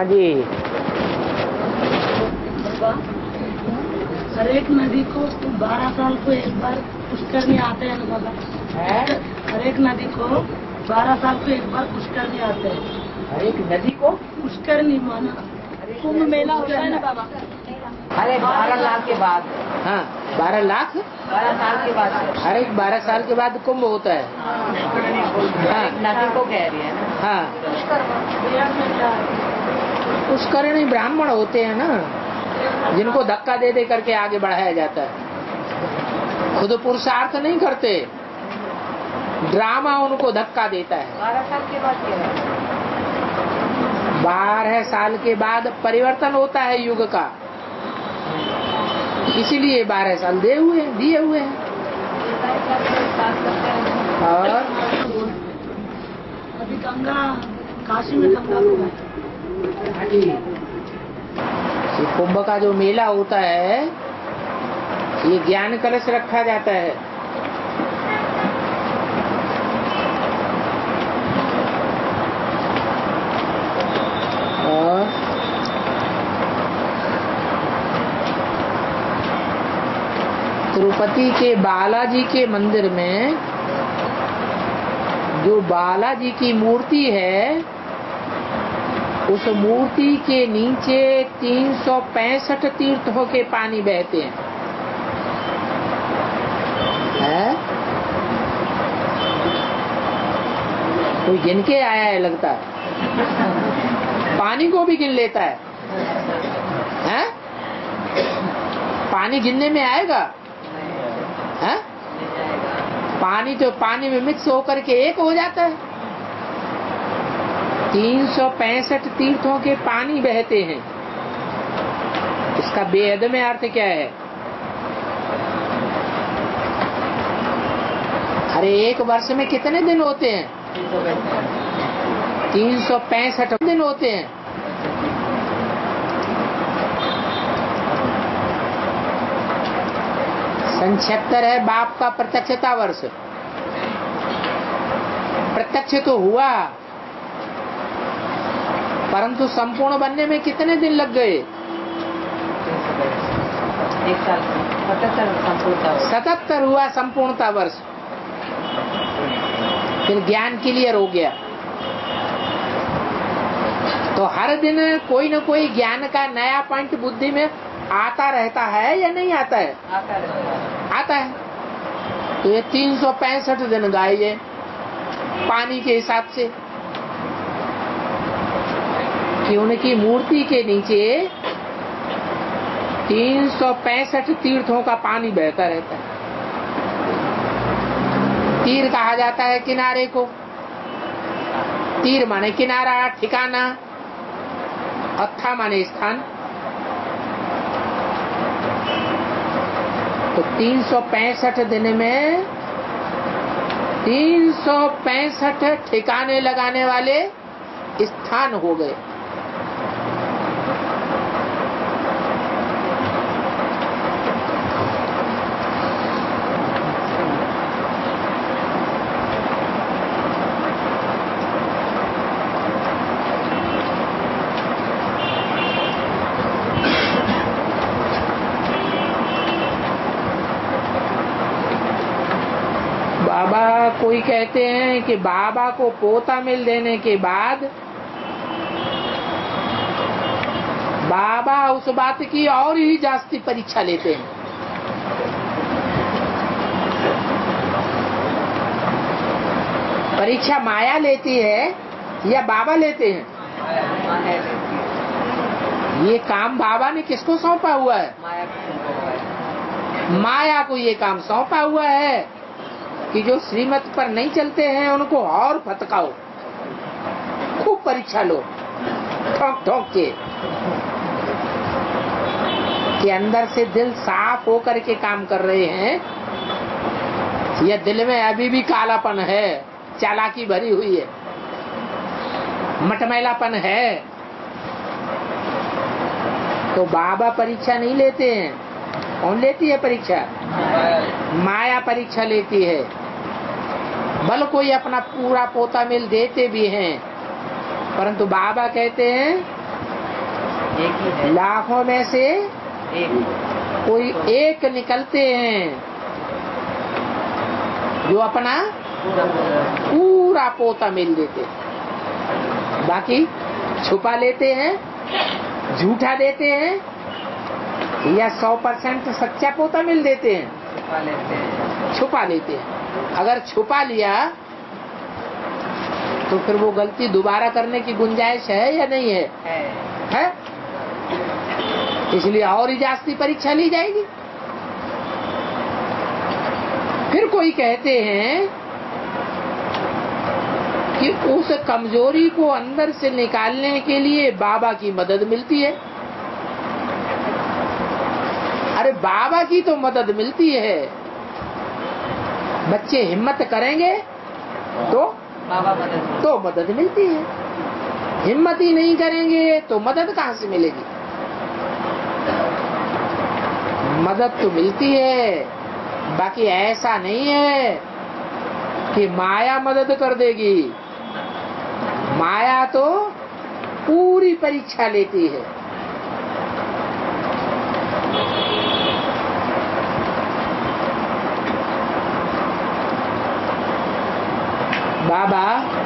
हाँ जी। हर एक नदी को 12 साल को एक बार पुष्करनी आते हैं ना बाबा। हर एक नदी को 12 साल को एक बार पुष्करनी आते हैं। हर एक नदी को पुष्करनी माना कुंभ मेला होता है ना बाबा। अरे 12 लाख के बाद। हाँ 12 लाख 12 साल के बाद। हर एक 12 साल के बाद कुंभ होता है। हाँ नदी को कह रही है ना। हाँ पुष्करणी ब्राह्मण होते हैं ना, जिनको धक्का दे दे करके आगे बढ़ाया जाता है। खुद पुरुषार्थ नहीं करते, ड्रामा उनको धक्का देता है। 12 साल के बाद क्या है? 12 साल के बाद परिवर्तन होता है युग का, इसीलिए 12 साल दिए हुए हैं। और अभी गंगा काशी में गंगा को ये कुंभ का जो मेला होता है, ये ज्ञान कलश रखा जाता है। और तिरुपति के बालाजी के मंदिर में जो बालाजी की मूर्ति है, उस मूर्ति के नीचे 365 तीर्थों के पानी बहते हैं। कोई गिन के आया है लगता है, पानी को भी गिन लेता है? पानी गिनने में आएगा? है? पानी तो पानी में मिक्स होकर के एक हो जाता है। 365 तीर्थों के पानी बहते हैं। इसका बेहद में अर्थ क्या है? अरे एक वर्ष में कितने दिन होते हैं? 365 दिन होते हैं। सन 76 है बाप का प्रत्यक्षता वर्ष। प्रत्यक्ष तो हुआ, परंतु संपूर्ण बनने में कितने दिन लग गए? 1 साल 77 हुआ संपूर्णता वर्ष। फिर ज्ञान क्लियर हो गया। तो हर दिन कोई न कोई ज्ञान का नया पॉइंट बुद्धि में आता रहता है या नहीं आता है? आता है। तो ये 365 दिन गाए पानी के हिसाब से, कि उनकी मूर्ति के नीचे 365 तीर्थों का पानी बहता रहता है। तीर कहा जाता है किनारे को। तीर माने किनारा, ठिकाना। अत्था माने स्थान। तो 365 दिन में 365 ठिकाने लगाने वाले स्थान हो गए। बाबा कोई कहते हैं कि बाबा को पोता मिल देने के बाद बाबा उस बात की और ही जास्ती परीक्षा लेते हैं। परीक्षा माया लेती है या बाबा लेते हैं? ये काम बाबा ने किसको सौंपा हुआ है? माया को ये काम सौंपा हुआ है कि जो श्रीमत पर नहीं चलते हैं उनको और फटकाओ, खूब परीक्षा लो, ठोक ठोक के, कि अंदर से दिल साफ होकर के काम कर रहे हैं या दिल में अभी भी कालापन है, चालाकी भरी हुई है, मटमैलापन है। तो बाबा परीक्षा नहीं लेते हैं। कौन लेती है परीक्षा? माया परीक्षा लेती है। बल कोई अपना पूरा पोता मिल देते भी हैं, परंतु बाबा कहते हैं एक ही है, लाखों में से एक कोई एक निकलते हैं जो अपना पूरा पोता मिल देते हैं, बाकी छुपा लेते हैं, झूठा देते हैं, या 100% सच्चा पोता मिल देते हैं, छुपा लेते हैं। छुपा लेते हैं। अगर छुपा लिया तो फिर वो गलती दोबारा करने की गुंजाइश है या नहीं है? है? इसलिए और ही जास्ती परीक्षा ली जाएगी। फिर कोई कहते हैं कि उस कमजोरी को अंदर से निकालने के लिए बाबा की मदद मिलती है। अरे बाबा की तो मदद मिलती है, बच्चे हिम्मत करेंगे तो बाबा मदद मिलती है, हिम्मत ही नहीं करेंगे तो मदद कहाँ से मिलेगी? मदद तो मिलती है, बाकी ऐसा नहीं है कि माया मदद कर देगी। माया तो पूरी परीक्षा लेती है। बाबा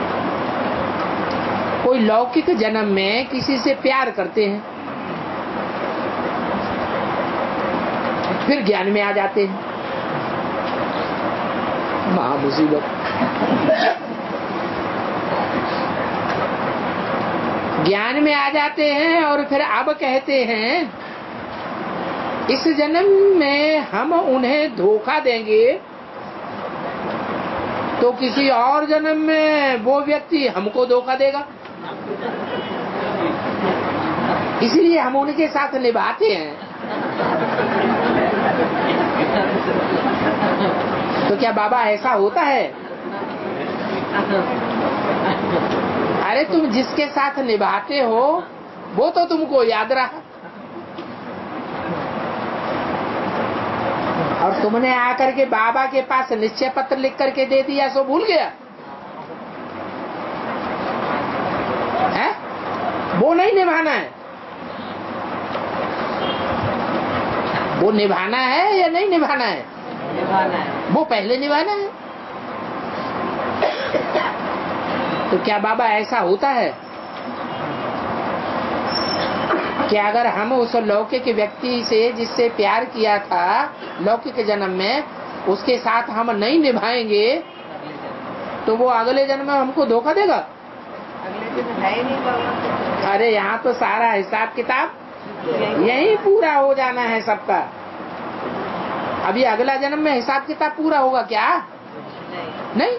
कोई लौकिक जन्म में किसी से प्यार करते हैं, फिर ज्ञान में आ जाते हैं, महा मुसीबत। ज्ञान में आ जाते हैं और फिर अब कहते हैं इस जन्म में हम उन्हें धोखा देंगे तो किसी और जन्म में वो व्यक्ति हमको धोखा देगा, इसलिए हम उनके साथ निभाते हैं। तो क्या बाबा ऐसा होता है? अरे तुम जिसके साथ निभाते हो वो तो तुमको याद रहा, और तुमने आकर के बाबा के पास निश्चय पत्र लिख करके दे दिया सो भूल गया है? वो नहीं निभाना है, वो निभाना है या नहीं निभाना है? निभाना है। वो पहले निभाना है। तो क्या बाबा ऐसा होता है कि अगर हम उस लौकिक व्यक्ति से जिससे प्यार किया था लौकिक जन्म में, उसके साथ हम नहीं निभाएंगे तो वो अगले जन्म में हमको धोखा देगा? अगले दिन है ही नहीं बाबा। अरे यहाँ तो सारा हिसाब किताब यही पूरा हो जाना है सबका। अभी अगला जन्म में हिसाब किताब पूरा होगा क्या? नहीं।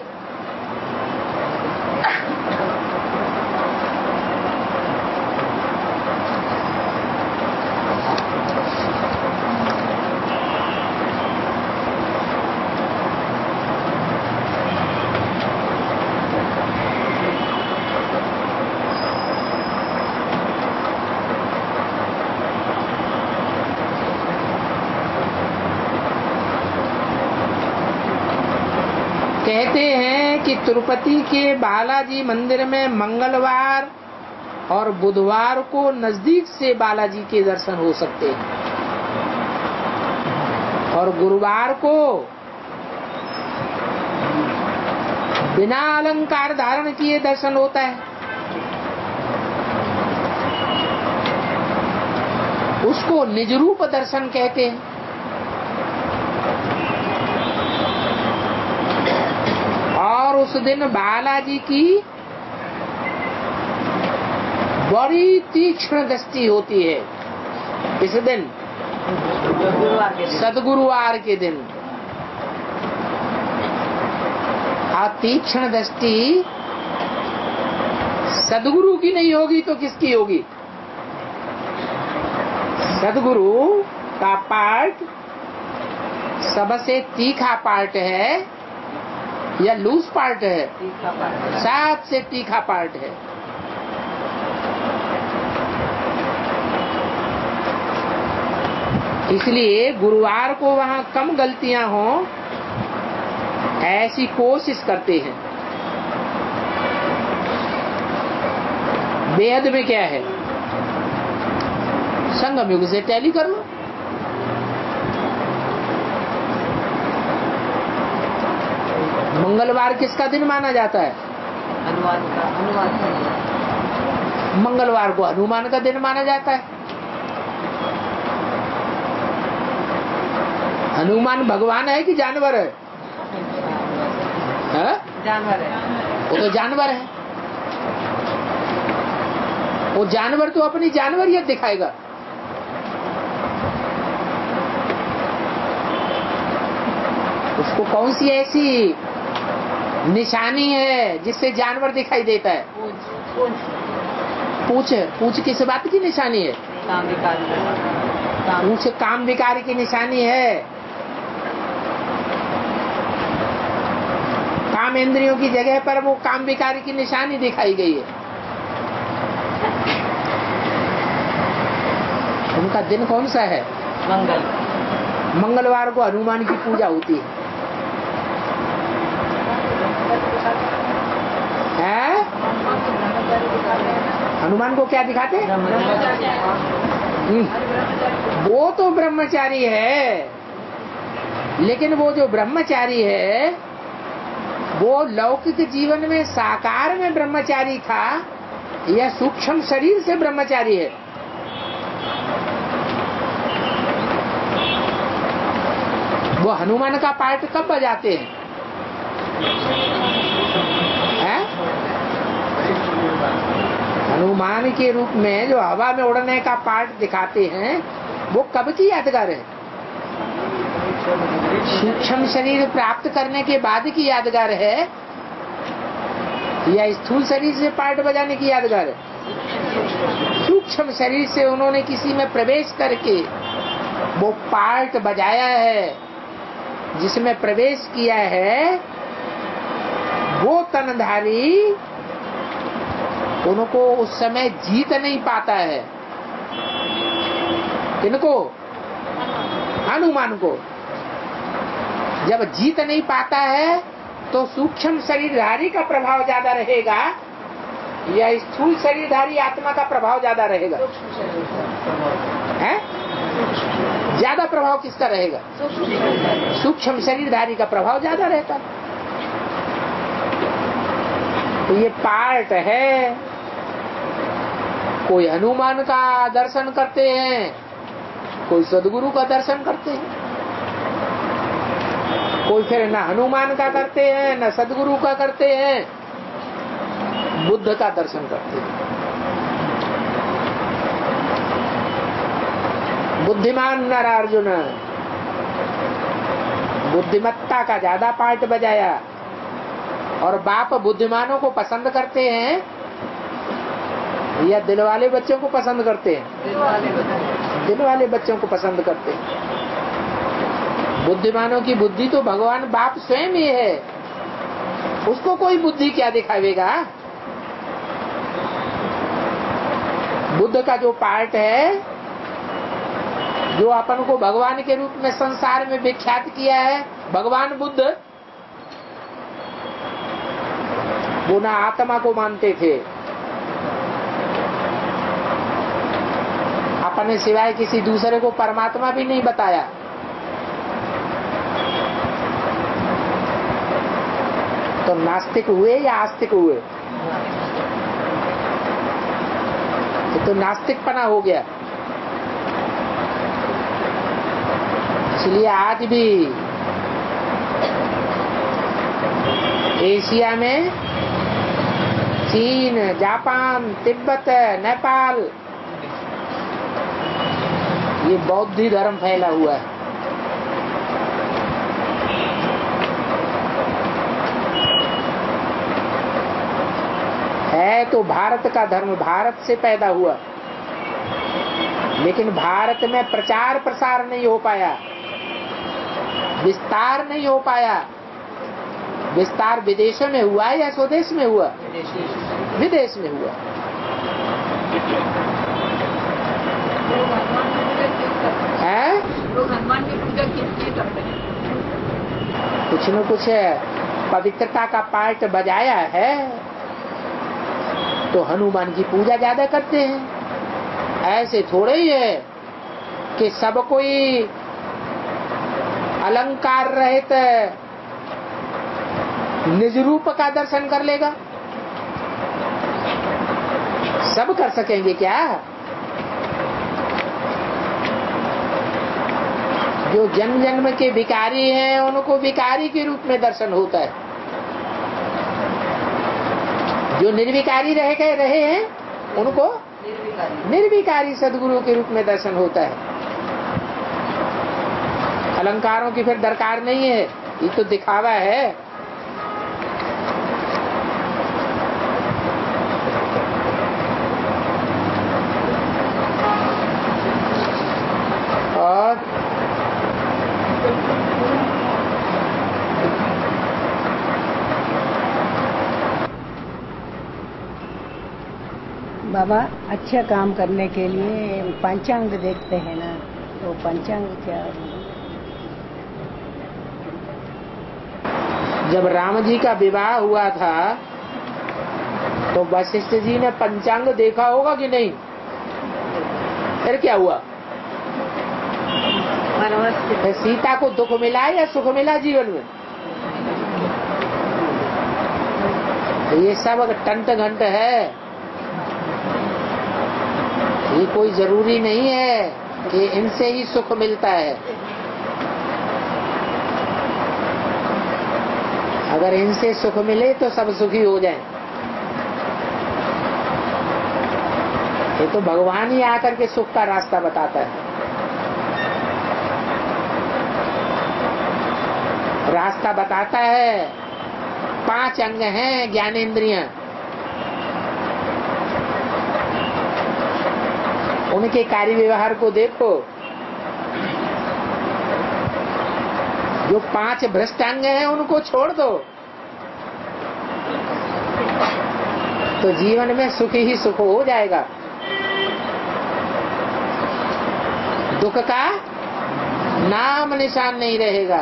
कहते हैं कि तिरुपति के बालाजी मंदिर में मंगलवार और बुधवार को नजदीक से बालाजी के दर्शन हो सकते हैं, और गुरुवार को बिना अलंकार धारण किए दर्शन होता है। उसको निज रूप दर्शन कहते हैं। और उस दिन बालाजी की बड़ी तीक्ष्ण दृष्टि होती है। इस दिन सदगुरुवार के दिन तीक्ष्ण दृष्टि सदगुरु की नहीं होगी तो किसकी होगी? सदगुरु का पार्ट सबसे तीखा पार्ट है या लूज पार्ट है? सबसे तीखा पार्ट है। इसलिए गुरुवार को वहाँ कम गलतियां हो ऐसी कोशिश करते हैं। वेद में क्या है? संगम युग से टैली कर लो। मंगलवार किसका दिन माना जाता है? हनुमान का मंगलवार को हनुमान का दिन माना जाता है। हनुमान भगवान है कि जानवर है? जानवर है। वो तो जानवर है। वो जानवर तो अपनी जानवरियत दिखाएगा। उसको कौन सी ऐसी निशानी है जिससे जानवर दिखाई देता है? पूछ। पूछ किस बात की निशानी है? पूछ काम विकार की निशानी है। काम इंद्रियों की जगह पर वो काम विकार की निशानी दिखाई गई है। उनका दिन कौन सा है? मंगलवार को हनुमान की पूजा होती है। हनुमान को क्या दिखाते हैं? वो तो ब्रह्मचारी है, लेकिन वो जो ब्रह्मचारी है वो लौकिक जीवन में साकार में ब्रह्मचारी था या सूक्ष्म शरीर से ब्रह्मचारी है? वो हनुमान का पार्ट कब बजाते हैं? हनुमान के रूप में जो हवा में उड़ने का पार्ट दिखाते हैं वो कब की यादगार है? सूक्ष्म शरीर प्राप्त करने के बाद की यादगार है या स्थूल शरीर से पार्ट बजाने की यादगार है? सूक्ष्म शरीर से उन्होंने किसी में प्रवेश करके वो पार्ट बजाया है, जिसमें प्रवेश किया है वो तनधारी उनको उस समय जीत नहीं पाता है। किनको? हनुमान को। जब जीत नहीं पाता है तो सूक्ष्म शरीरधारी का प्रभाव ज्यादा रहेगा या स्थूल शरीरधारी आत्मा का प्रभाव ज्यादा रहेगा? है? ज्यादा प्रभाव किसका रहेगा? सूक्ष्म शरीरधारी का प्रभाव ज्यादा रहता है। तो ये पार्ट है। कोई हनुमान का दर्शन करते हैं, कोई सदगुरु का दर्शन करते हैं, कोई फिर न हनुमान का करते हैं न सदगुरु का करते हैं, बुद्ध का दर्शन करते हैं। बुद्धिमान नर अर्जुन बुद्धिमत्ता का ज्यादा पार्ट बजाया और बाप बुद्धिमानों को पसंद करते हैं या दिल वाले बच्चों को पसंद करते हैं? दिल वाले बच्चों को पसंद करते हैं। बुद्धिमानों की बुद्धि तो भगवान बाप स्वयं ही है, उसको कोई बुद्धि क्या दिखावेगा? बुद्ध का जो पार्ट है, जो अपन को भगवान के रूप में संसार में विख्यात किया है, भगवान बुद्ध वो ना आत्मा को मानते थे, अपने सिवाय किसी दूसरे को परमात्मा भी नहीं बताया। तो नास्तिक हुए या आस्तिक हुए? तो नास्तिकपना हो गया। इसलिए आज भी एशिया में चीन, जापान, तिब्बत, नेपाल ये बौद्ध धर्म फैला हुआ है। तो भारत का धर्म भारत से पैदा हुआ, लेकिन भारत में प्रचार प्रसार नहीं हो पाया, विस्तार नहीं हो पाया। विस्तार विदेशों में हुआ या स्वदेश में हुआ? विदेश में हुआ। लोग हनुमान की पूजा किसलिए करते हैं? कुछ न कुछ पवित्रता का पार्ट बजाया है तो हनुमान की पूजा ज्यादा करते हैं। ऐसे थोड़े ही है कि सब कोई अलंकार रहित निज रूप का दर्शन कर लेगा? सब कर सकेंगे क्या? जो जन्म जन्म के भिखारी हैं उनको भिखारी के रूप में दर्शन होता है। जो निर्विकारी रहे हैं उनको निर्विकारी सद्गुरु के रूप में दर्शन होता है। अलंकारों की फिर दरकार नहीं है, ये तो दिखावा है। और बाबा, अच्छा काम करने के लिए पंचांग देखते हैं ना, तो पंचांग क्या? जब राम जी का विवाह हुआ था तो वशिष्ठ जी ने पंचांग देखा होगा कि नहीं? फिर क्या हुआ? सीता को दुख मिला या सुख मिला जीवन में? तो ये सब टंट घंट है। ये कोई जरूरी नहीं है कि इनसे ही सुख मिलता है। अगर इनसे सुख मिले तो सब सुखी हो जाएं। ये तो भगवान ही आकर के सुख का रास्ता बताता है। रास्ता बताता है। 5 अंग हैं ज्ञानेंद्रियां, उनके कार्य व्यवहार को देखो। जो 5 भ्रष्ट अंग हैं उनको छोड़ दो तो जीवन में सुख ही सुख हो जाएगा। दुख का नाम निशान नहीं रहेगा।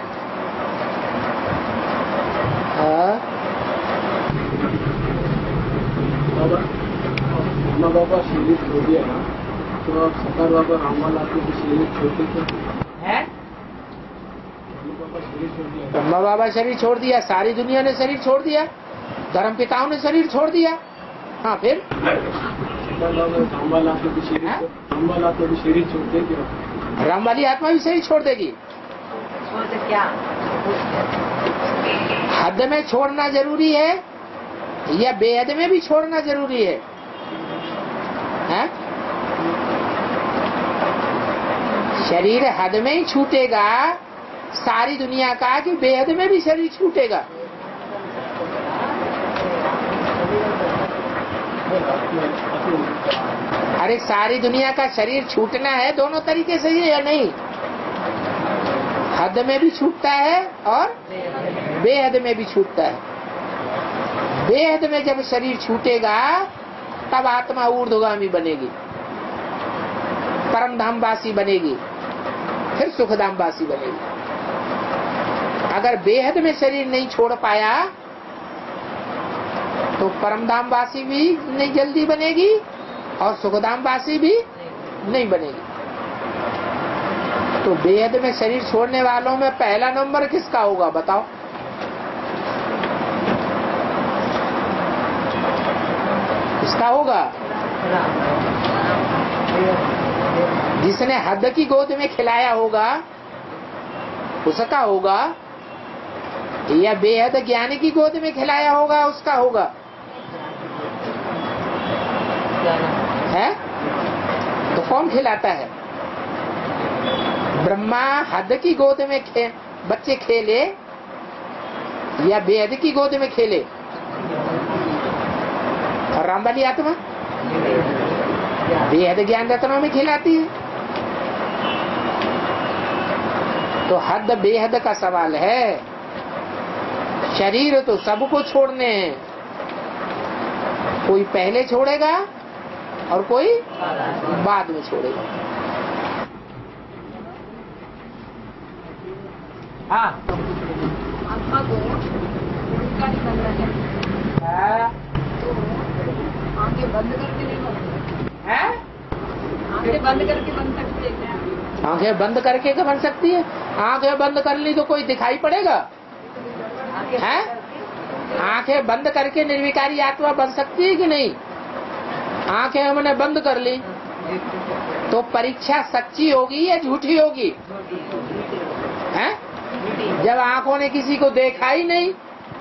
बाबा शरीर छोड़ दिया ना, तो आप सकार बाबा रामवाल आपके शरीर छोड़ते है? ब्रह्मा बाबा शरीर छोड़ दिया, सारी दुनिया ने शरीर छोड़ दिया, धर्म पिताओं ने शरीर छोड़ दिया। हाँ, फिर रामवाल आपके शरीर छोड़ देगी। राम वाली आत्मा भी शरीर छोड़ देगी। क्या हद में छोड़ना जरूरी है या बेहद में भी छोड़ना जरूरी है? हैं? शरीर हद में ही छूटेगा सारी दुनिया का कि बेहद में भी शरीर छूटेगा? अरे सारी दुनिया का शरीर छूटना है दोनों तरीके से ही या नहीं? हद में भी छूटता है और बेहद में भी छूटता है। बेहद में जब शरीर छूटेगा तब आत्मा ऊर्ध्वगामी बनेगी, परम धामवासी बनेगी, फिर सुखधामवासी बनेगी। अगर बेहद में शरीर नहीं छोड़ पाया तो परमधामवासी भी नहीं जल्दी बनेगी और सुखधामवासी भी नहीं बनेगी। तो बेहद में शरीर छोड़ने वालों में पहला नंबर किसका होगा बताओ? किसका होगा? जिसने हद की गोद में खिलाया होगा उसका होगा, या बेहद ज्ञानी की गोद में खिलाया होगा उसका होगा? है? तो कौन खिलाता है? ब्रह्मा हद की गोद में बच्चे खेले या बेहद की गोद में खेले? और राम वाली आत्मा बेहद ज्ञान रत्नों में खिलाती है। तो हद बेहद का सवाल है। शरीर तो सबको छोड़ने हैं, कोई पहले छोड़ेगा और कोई बाद में छोड़ेगा। हाँ, आत्मा को उल्टा निकलना है तो आंखें बंद करके नहीं बनते है? आंखें बंद करके बन सकती है क्या? आंखें बंद करके क्या बन सकती है? आंखें बंद कर ली तो कोई दिखाई पड़ेगा? हैं? आंखें बंद करके निर्विकारी आत्मा बन सकती है कि नहीं? आंखें हमने बंद कर ली तो परीक्षा सच्ची होगी या झूठी होगी? हैं? जब आंखों ने किसी को देखा ही नहीं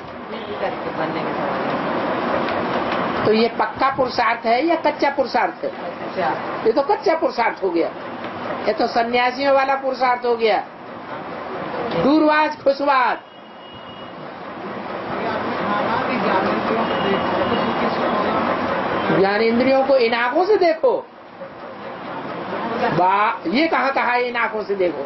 तो ये पक्का पुरुषार्थ है या कच्चा पुरुषार्थ है? ये तो कच्चा पुरुषार्थ हो गया। ये तो सन्यासियों वाला पुरुषार्थ हो गया, दूरवाज खुशवाद। ज्ञानेंद्रियों को इन आंखों से देखो, ये कहाँ कहा इन आंखों से देखो?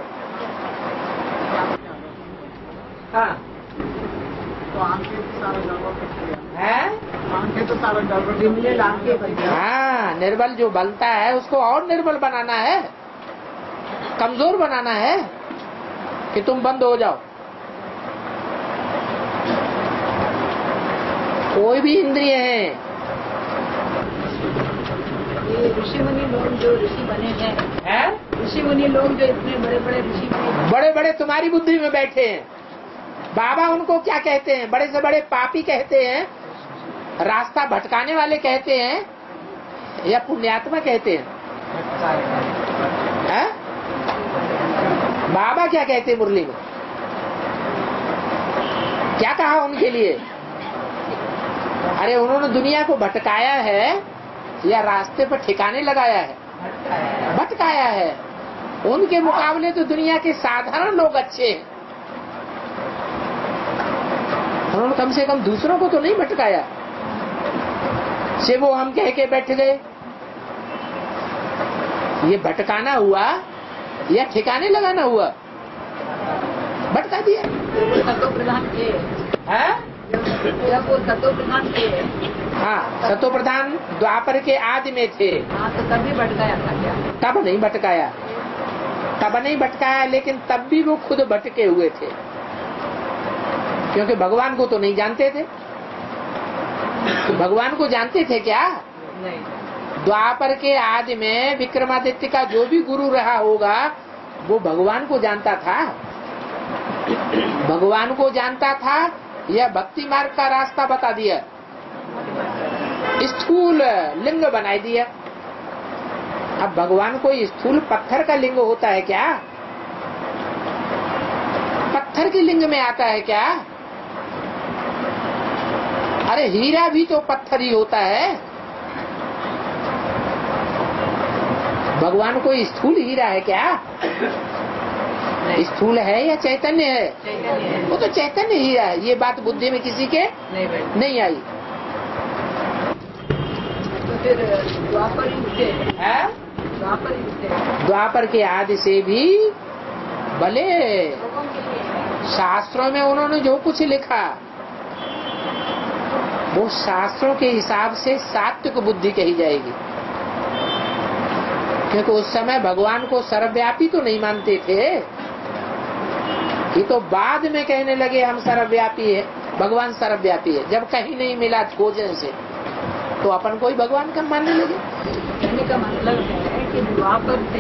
हाँ तो आंखें तो सारा गड़बड़ है, आंखें तो सारा गड़बड़। हाँ, निर्बल जो बनता है उसको और निर्बल बनाना है, कमजोर बनाना है कि तुम बंद हो जाओ। कोई भी इंद्रिय है, ये ऋषि मुनि लोग जो ऋषि बने हैं, ऋषि मुनि लोग जो इतने बड़े बड़े ऋषि बने, बड़े बड़े तुम्हारी बुद्धि में बैठे हैं। बाबा उनको क्या कहते हैं? बड़े से बड़े पापी कहते हैं, रास्ता भटकाने वाले कहते हैं या पुण्यात्मा कहते हैं? बाबा क्या कहते हैं मुरली में? क्या कहा उनके लिए? अरे उन्होंने दुनिया को भटकाया है या रास्ते पर ठिकाने लगाया है? भटकाया है। उनके मुकाबले तो दुनिया के साधारण लोग अच्छे हैं। उन्होंने कम से कम दूसरों को तो नहीं भटकाया। से वो हम कह के बैठ गए, ये भटकाना हुआ या ठिकाने लगाना हुआ? भटका दिया। सतो प्रधान थे, जब वो सतो प्रधान थे, हाँ, सतो प्रधान द्वापर के आदि में थे। हाँ, तो तभी भटकाया था क्या? तब नहीं भटकाया, तब नहीं भटकाया, लेकिन तब भी वो खुद भटके हुए थे, क्योंकि भगवान को तो नहीं जानते थे। तो भगवान को जानते थे क्या? नहीं। द्वापर के आदि में विक्रमादित्य का जो भी गुरु रहा होगा वो भगवान को जानता था। भगवान को जानता था या भक्ति मार्ग का रास्ता बता दिया, स्थूल लिंग बनाई दिया। अब भगवान कोई स्थूल पत्थर का लिंग होता है क्या? पत्थर के लिंग में आता है क्या? अरे हीरा भी तो पत्थर ही होता है। भगवान कोई स्थूल हीरा है क्या? स्थूल है या चैतन्य है? चैतन्य। वो तो चैतन्य हीरा है। ये बात बुद्धि में किसी के नहीं आई। तो फिर द्वापर युग से, द्वापर युग से, द्वापर के आदि से भी भले लोगों के लिए शास्त्रों में उन्होंने जो कुछ लिखा वो शास्त्रों के हिसाब से सात्विक बुद्धि कही जाएगी, क्योंकि उस समय भगवान को सर्वव्यापी तो नहीं मानते थे। ये तो बाद में कहने लगे हम सर्वव्यापी है, भगवान सर्वव्यापी है। जब कहीं नहीं मिला खोजने से तो अपन कोई भगवान का मानने लगे। कहने का मतलब है कि द्वापर से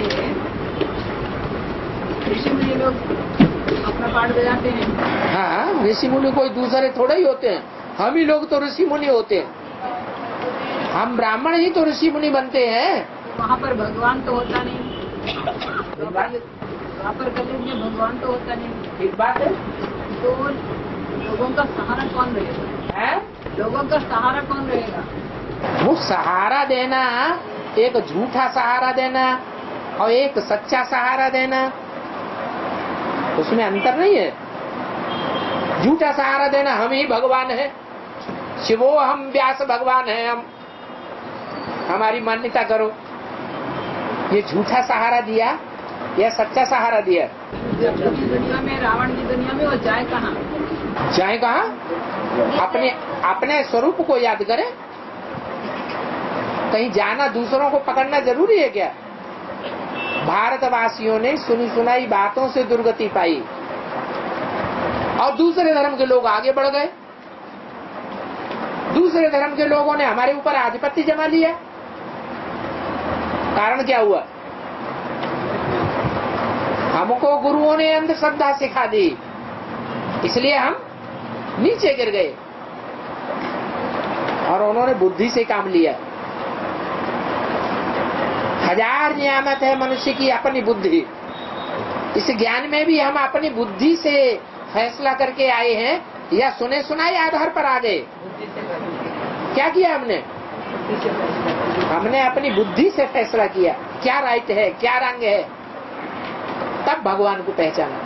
ऋषि मुनि लोग अपना पाठ बजाते हैं। हाँ, ऋषि मुनि कोई दूसरे थोड़े ही होते हैं, हम ही लोग तो ऋषि मुनि होते हैं। हम ब्राह्मण ही तो ऋषि मुनि बनते हैं। वहाँ पर भगवान तो होता नहीं, द्वापर कलयुग में भगवान तो होता नहीं। ठीक बात है। तो लोगों का सहारा कौन रहेगा? है? लोगों का सहारा कौन रहेगा? वो सहारा देना, एक झूठा सहारा देना और एक सच्चा सहारा देना, उसमें अंतर नहीं है। झूठा सहारा देना हम ही भगवान है, शिवो हम व्यास भगवान है, हम हमारी मान्यता करो। ये झूठा सहारा दिया या सच्चा सहारा दिया? दुनिया में, रावण की दुनिया में वो जाए कहाँ? जाए कहाँ? अपने अपने स्वरूप को याद करें। कहीं जाना, दूसरों को पकड़ना जरूरी है क्या? भारतवासियों ने सुनी सुनाई बातों से दुर्गति पाई और दूसरे धर्म के लोग आगे बढ़ गए। दूसरे धर्म के लोगों ने हमारे ऊपर आधिपत्य जमा लिया। कारण क्या हुआ? हमको गुरुओं ने अंधश्रद्धा सिखा दी, इसलिए हम नीचे गिर गए और उन्होंने बुद्धि से काम लिया। हजार नियामत है मनुष्य की अपनी बुद्धि। इस ज्ञान में भी हम अपनी बुद्धि से फैसला करके आए हैं या सुने सुनाए आधार पर आ गए? क्या किया हमने? हमने अपनी बुद्धि से फैसला किया, क्या राइट है, क्या रंग है, तब भगवान को पहचाना।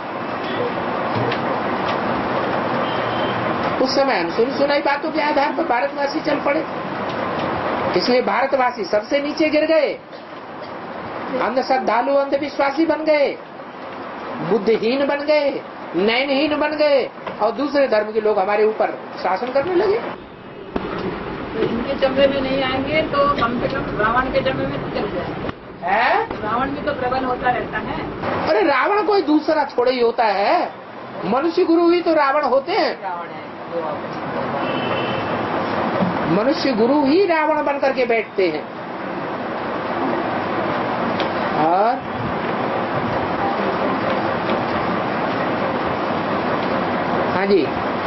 उस समय हम सुन सुनाई बातों के आधार पर भारतवासी चल पड़े, इसलिए भारतवासी सबसे नीचे गिर गए, अंधश्रद्धालु अंधविश्वासी बन गए, बुद्धिहीन बन गए, नयनहीन बन गए और दूसरे धर्म के लोग हमारे ऊपर शासन करने लगे। तो इनके जमे में नहीं आएंगे तो कम से कम रावण के जमे में तो चल जाए। रावण भी तो प्रबल होता रहता है। अरे रावण कोई दूसरा थोड़ा ही होता है, मनुष्य गुरु ही तो रावण होते हैं। रावण है मनुष्य गुरु ही रावण बन करके बैठते हैं। और हाँ जी,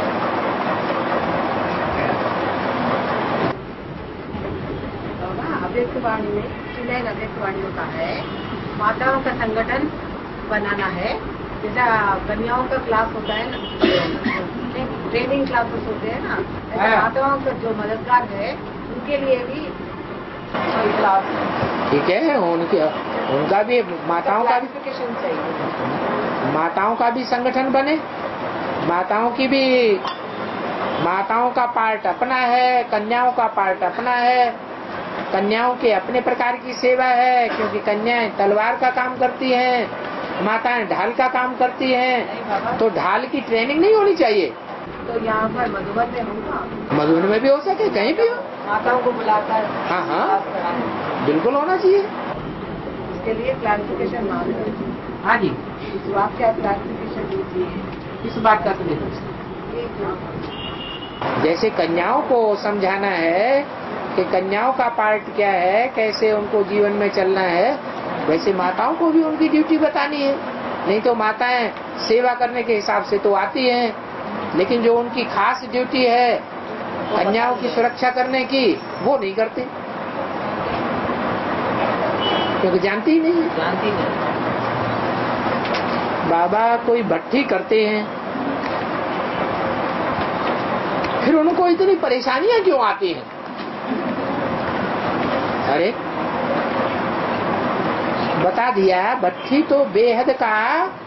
अव्यक्त वाणी में चिन्ह अव्यक्त वाणी होता है, माताओं का संगठन बनाना है। जैसा कन्याओं का क्लास होता है ना, ट्रेनिंग क्लासेस होते हैं ना, ऐसा माताओं का जो मददगार है उनके लिए भी क्लास। ठीक है, उनका भी माताओं का भी चाहिए, माताओं का भी संगठन बने। माताओं का पार्ट अपना है, कन्याओं का पार्ट अपना है। कन्याओं के अपने प्रकार की सेवा है, क्योंकि कन्याएं तलवार का काम करती हैं, माताएं ढाल का काम करती हैं, तो ढाल की ट्रेनिंग नहीं होनी चाहिए। तो यहाँ पर मधुबन में होगा, मधुबन में भी हो सके, कहीं भी हो, माताओं को बुलाकर हाँ बिल्कुल होना चाहिए। इसके लिए क्लैरिफिकेशन मांग। हाँ जी, इस बात का क्लैरिफिकेशन दीजिए। इस बात का तो देखो, जैसे कन्याओं को समझाना है कि कन्याओं का पार्ट क्या है, कैसे उनको जीवन में चलना है, वैसे माताओं को भी उनकी ड्यूटी बतानी है। नहीं तो माताएं सेवा करने के हिसाब से तो आती हैं, लेकिन जो उनकी खास ड्यूटी है कन्याओं की सुरक्षा करने की, वो नहीं करती, क्योंकि जानती ही नहीं है। बाबा कोई भट्टी करते हैं, फिर उनको इतनी परेशानियां क्यों आती हैं? अरे बता दिया, भट्टी तो बेहद का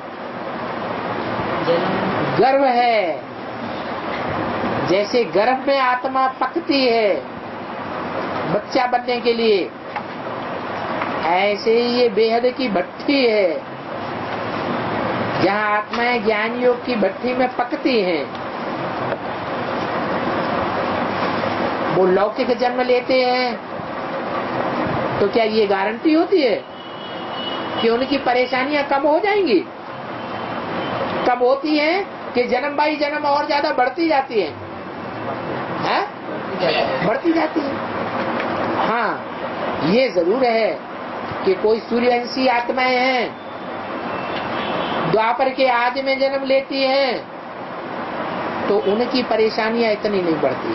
गर्व है। जैसे गर्भ में आत्मा पकती है बच्चा बनने के लिए, ऐसे ही ये बेहद की भट्टी है, जहाँ आत्माएं ज्ञान योग की भट्टी में पकती हैं। वो लौकिक जन्म लेते हैं तो क्या ये गारंटी होती है कि उनकी परेशानियां कम हो जाएंगी? कब होती हैं कि जन्म बाई जन्म और ज्यादा बढ़ती जाती है, बढ़ती जाती है। हाँ, ये जरूर है कि कोई सूर्यवंशी आत्माएं हैं, द्वापर के आदि में जन्म लेती हैं, तो उनकी परेशानियां इतनी नहीं बढ़ती।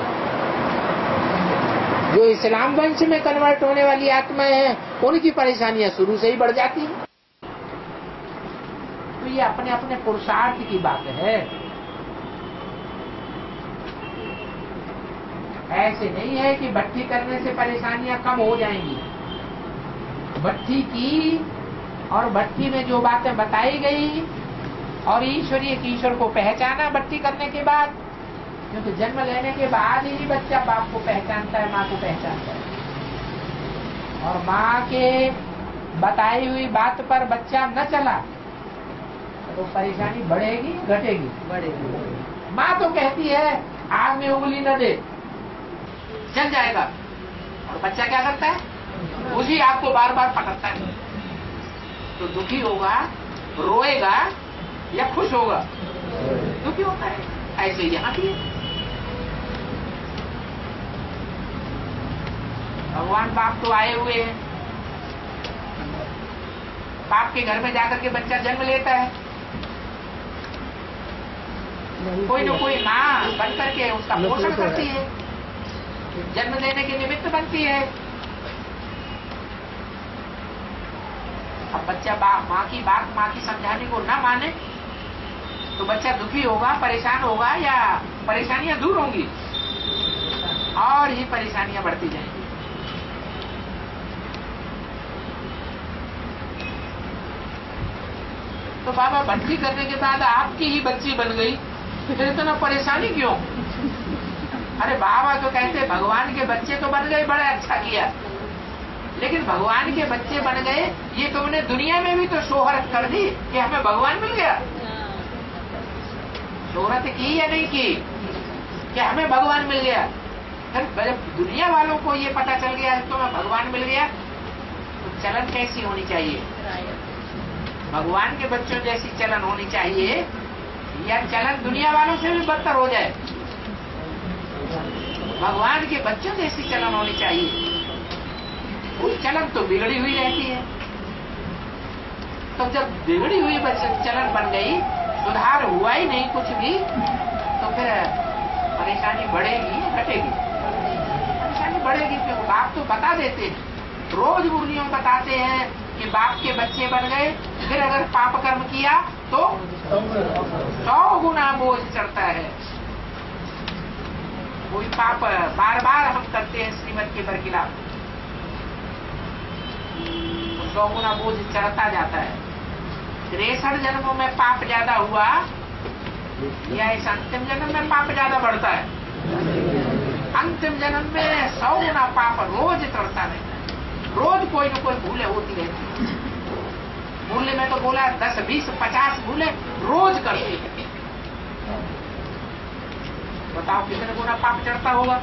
जो इस्लाम वंश में कन्वर्ट होने वाली आत्माएं हैं, उनकी परेशानियां शुरू से ही बढ़ जाती हैं। तो ये अपने अपने पुरुषार्थ की बात है। ऐसे नहीं है कि भट्टी करने से परेशानियां कम हो जाएंगी। भट्टी की और भट्टी में जो बातें बताई गई और ईश्वरीय ईश्वर को पहचाना भट्टी करने के बाद, क्योंकि जन्म लेने के बाद ही बच्चा बाप को पहचानता है, माँ को पहचानता है, और माँ के बताई हुई बात पर बच्चा न चला तो परेशानी बढ़ेगी घटेगी? बढ़ेगी। माँ तो कहती है आग में उंगली न दे, चल जाएगा, और बच्चा क्या करता है? उसी आग को बार बार पकड़ता है। तो दुखी होगा, रोएगा या खुश होगा? दुखी होता है। ऐसे यहाँ भी भगवान बाप तो आए हुए हैं, बाप के घर में जाकर के बच्चा जन्म लेता है, कोई न कोई माँ बन करके उसका पोषण करती है, जन्म देने के निमित्त बनती है। अब बच्चा माँ की बात, माँ की समझाने को न माने तो बच्चा दुखी होगा, परेशान होगा, या परेशानियां दूर होंगी और ही परेशानियां बढ़ती जाएंगी। तो बाबा भक्ति करने के बाद आपकी ही बच्ची बन गई, फिर इतना परेशानी क्यों? अरे बाबा तो कहते भगवान के बच्चे तो बन गए, बड़ा अच्छा किया, लेकिन भगवान के बच्चे बन गए, ये तुमने दुनिया में भी तो शोहरत कर दी कि हमें भगवान मिल गया। शोहरत की या नहीं की कि हमें भगवान मिल गया? फिर जब दुनिया वालों को ये पता चल गया तो हमें भगवान मिल गया, तो चलन कैसी होनी चाहिए? भगवान के बच्चों जैसी चलन होनी चाहिए, या चलन दुनिया वालों से भी बदतर हो जाए? भगवान के बच्चों जैसी चलन होनी चाहिए। वो चलन तो बिगड़ी हुई रहती है, तो जब बिगड़ी हुई चलन बन गई, सुधार हुआ ही नहीं कुछ भी, तो फिर परेशानी बढ़ेगी घटेगी? परेशानी बढ़ेगी, क्योंकि बाप तो बता देते हैं, रोज मुरलियों बताते हैं कि बाप के बच्चे बन गए, फिर अगर पाप कर्म किया तो 100 गुना बोझ चढ़ता है। कोई पाप बार बार हम करते हैं श्रीमत के बरखिलाफ, 100 गुना बोझ चढ़ता जाता है। 63 जन्मों में पाप ज्यादा हुआ या इस अंतिम जन्म में पाप ज्यादा बढ़ता है? अंतिम जन्म में 100 गुना पाप रोज चढ़ता रहता है, रोज कोई न कोई भूले होती रहती है। मूल्य में तो बोला 10, 20, 50 भूले रोज करते हैं। बताओ कितने गुना पाप चढ़ता होगा?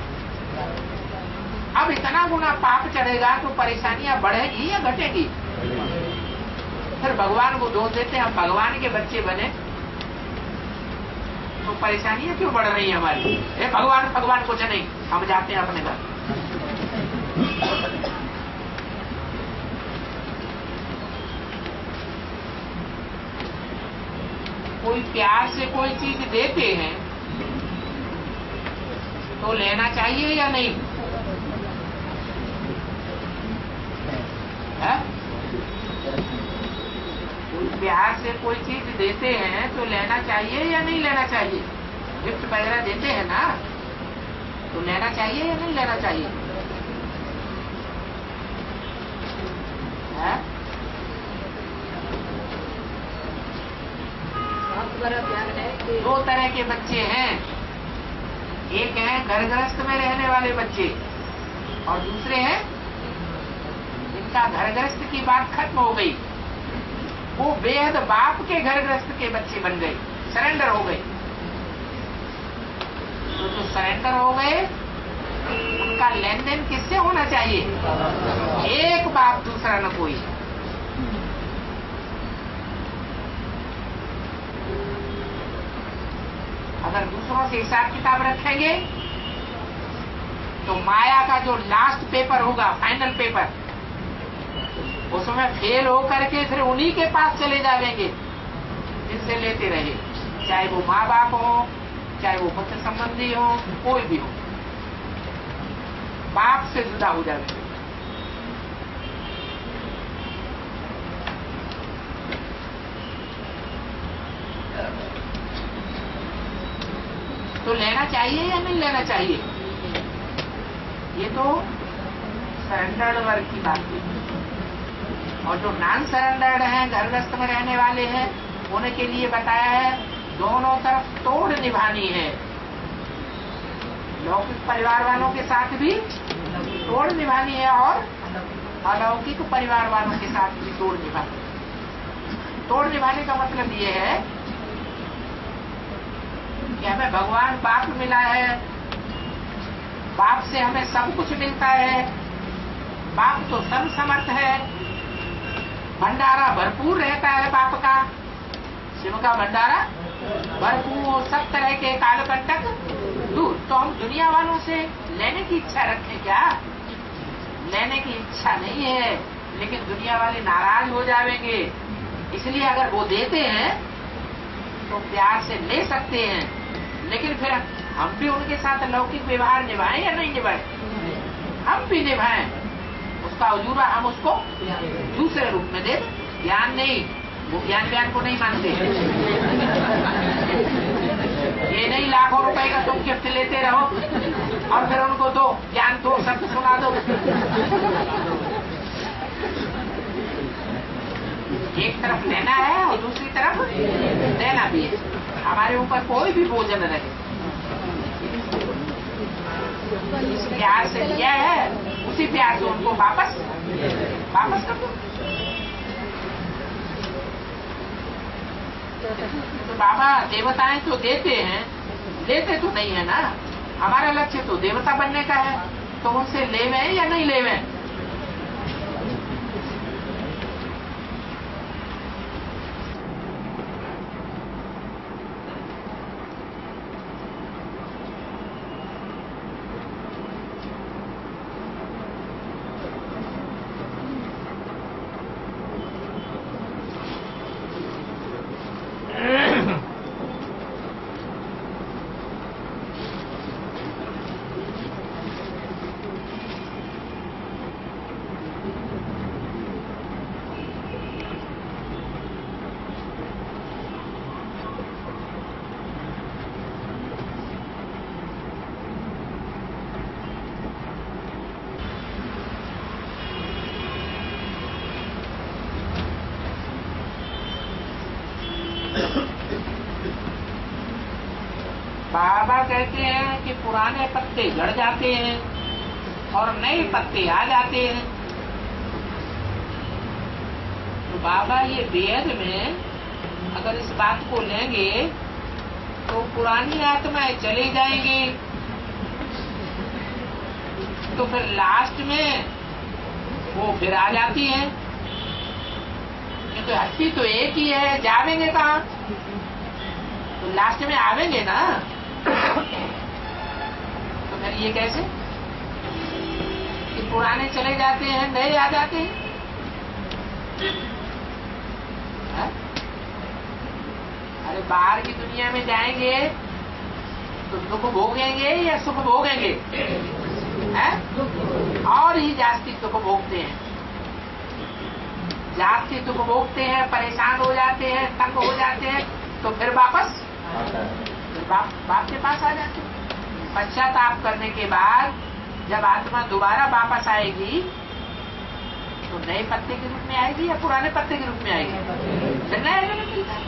अब इतना गुना पाप चढ़ेगा तो परेशानियां बढ़ेगी या घटेगी? फिर भगवान को दोष देते हैं, हम भगवान के बच्चे बने तो परेशानियां क्यों बढ़ रही है हमारी? भगवान भगवान कुछ नहीं, हम जाते हैं अपने घर। कोई प्यार से कोई चीज देते हैं तो लेना चाहिए या नहीं? है? कोई प्यार से कोई चीज देते हैं तो लेना चाहिए या नहीं लेना चाहिए? गिफ्ट वगैरह देते हैं ना, तो लेना चाहिए या नहीं लेना चाहिए? है? दो तरह के बच्चे हैं, एक है घर गृहस्थ में रहने वाले बच्चे और दूसरे हैं जिनका घर गृहस्थ की बात खत्म हो गई, वो बेहद बाप के घर गृहस्थ के बच्चे बन गए, सरेंडर हो गए। तो जो सरेंडर हो गए उनका लेन देन किससे होना चाहिए? एक बाप दूसरा न कोई। अगर दूसरों से हिसाब किताब रखेंगे तो माया का जो लास्ट पेपर होगा, फाइनल पेपर, उसमें फेल हो करके फिर उन्हीं के पास चले जाएंगे जिनसे लेते रहे, चाहे वो माँ बाप हो, चाहे वो पुत्र संबंधी हो, कोई भी हो, बाप से जुदा हो जाएंगे। तो लेना चाहिए या नहीं लेना चाहिए? ये तो सरेंडर्ड वर्ग की बात है। और जो नॉन सरेंडर्ड हैं, घर गृहस्थ में रहने वाले हैं, उनके लिए बताया है दोनों तरफ तोड़ निभानी है। लौकिक परिवार वालों के साथ भी तोड़ निभानी है और अलौकिक परिवार वालों के साथ भी तोड़ निभानी है। तोड़ निभाने का मतलब ये है कि हमें भगवान बाप मिला है, बाप से हमें सब कुछ मिलता है, बाप तो सर्व समर्थ है, भंडारा भरपूर रहता है बाप का, शिव का भंडारा भरपूर, सब तरह के कालकंटक दूर। तो हम दुनिया वालों से लेने की इच्छा रखें क्या? लेने की इच्छा नहीं है, लेकिन दुनिया वाले नाराज हो जाएंगे। इसलिए अगर वो देते हैं तो प्यार से ले सकते हैं, लेकिन फिर हम भी उनके साथ लौकिक व्यवहार निभाएं या नहीं निभाएं? हम भी निभाएं। उसका अजूरा हम उसको दूसरे रूप में दे। ज्ञान नहीं, वो ज्ञान को नहीं मानते। ये नहीं लाखों रुपए का तुम गिफ्ट लेते रहो और फिर उनको दो ज्ञान दो शब्द सुना दो। एक तरफ लेना है और दूसरी तरफ देना भी है। हमारे ऊपर कोई भी बोझ न रहे। जिस प्यार से लिया है उसी प्यार से उनको वापस कर दो। तो बाबा देवताएं तो देते हैं, लेते तो नहीं है ना। हमारा लक्ष्य तो देवता बनने का है, तो उनसे लेवे या नहीं लेवे? बाबा कहते हैं कि पुराने पत्ते झड़ जाते हैं और नए पत्ते आ जाते हैं। तो बाबा ये वेद में अगर इस बात को लेंगे तो पुरानी आत्माएं चली जाएंगी, तो फिर लास्ट में वो फिर आ जाती है। तो हस्ती तो एक ही है, जावेंगे कहाँ? तो लास्ट में आवेंगे ना। तो फिर ये कैसे कि पुराने चले जाते हैं, नए आ जाते हैं? अरे बाहर की दुनिया में जाएंगे तो दुख भोगेंगे या सुख भोगेंगे? और ही जास्ती दुख भोगते हैं, जास्ती दुख भोगते हैं, परेशान हो जाते हैं, तंग हो जाते हैं। तो फिर वापस बाप के पास आ जाते हैं। पश्चाताप करने के बाद जब आत्मा दोबारा वापस आएगी तो नए पत्ते के रूप में आएगी या पुराने पत्ते के रूप में आएगी? फिर नया जन्म मिलता है।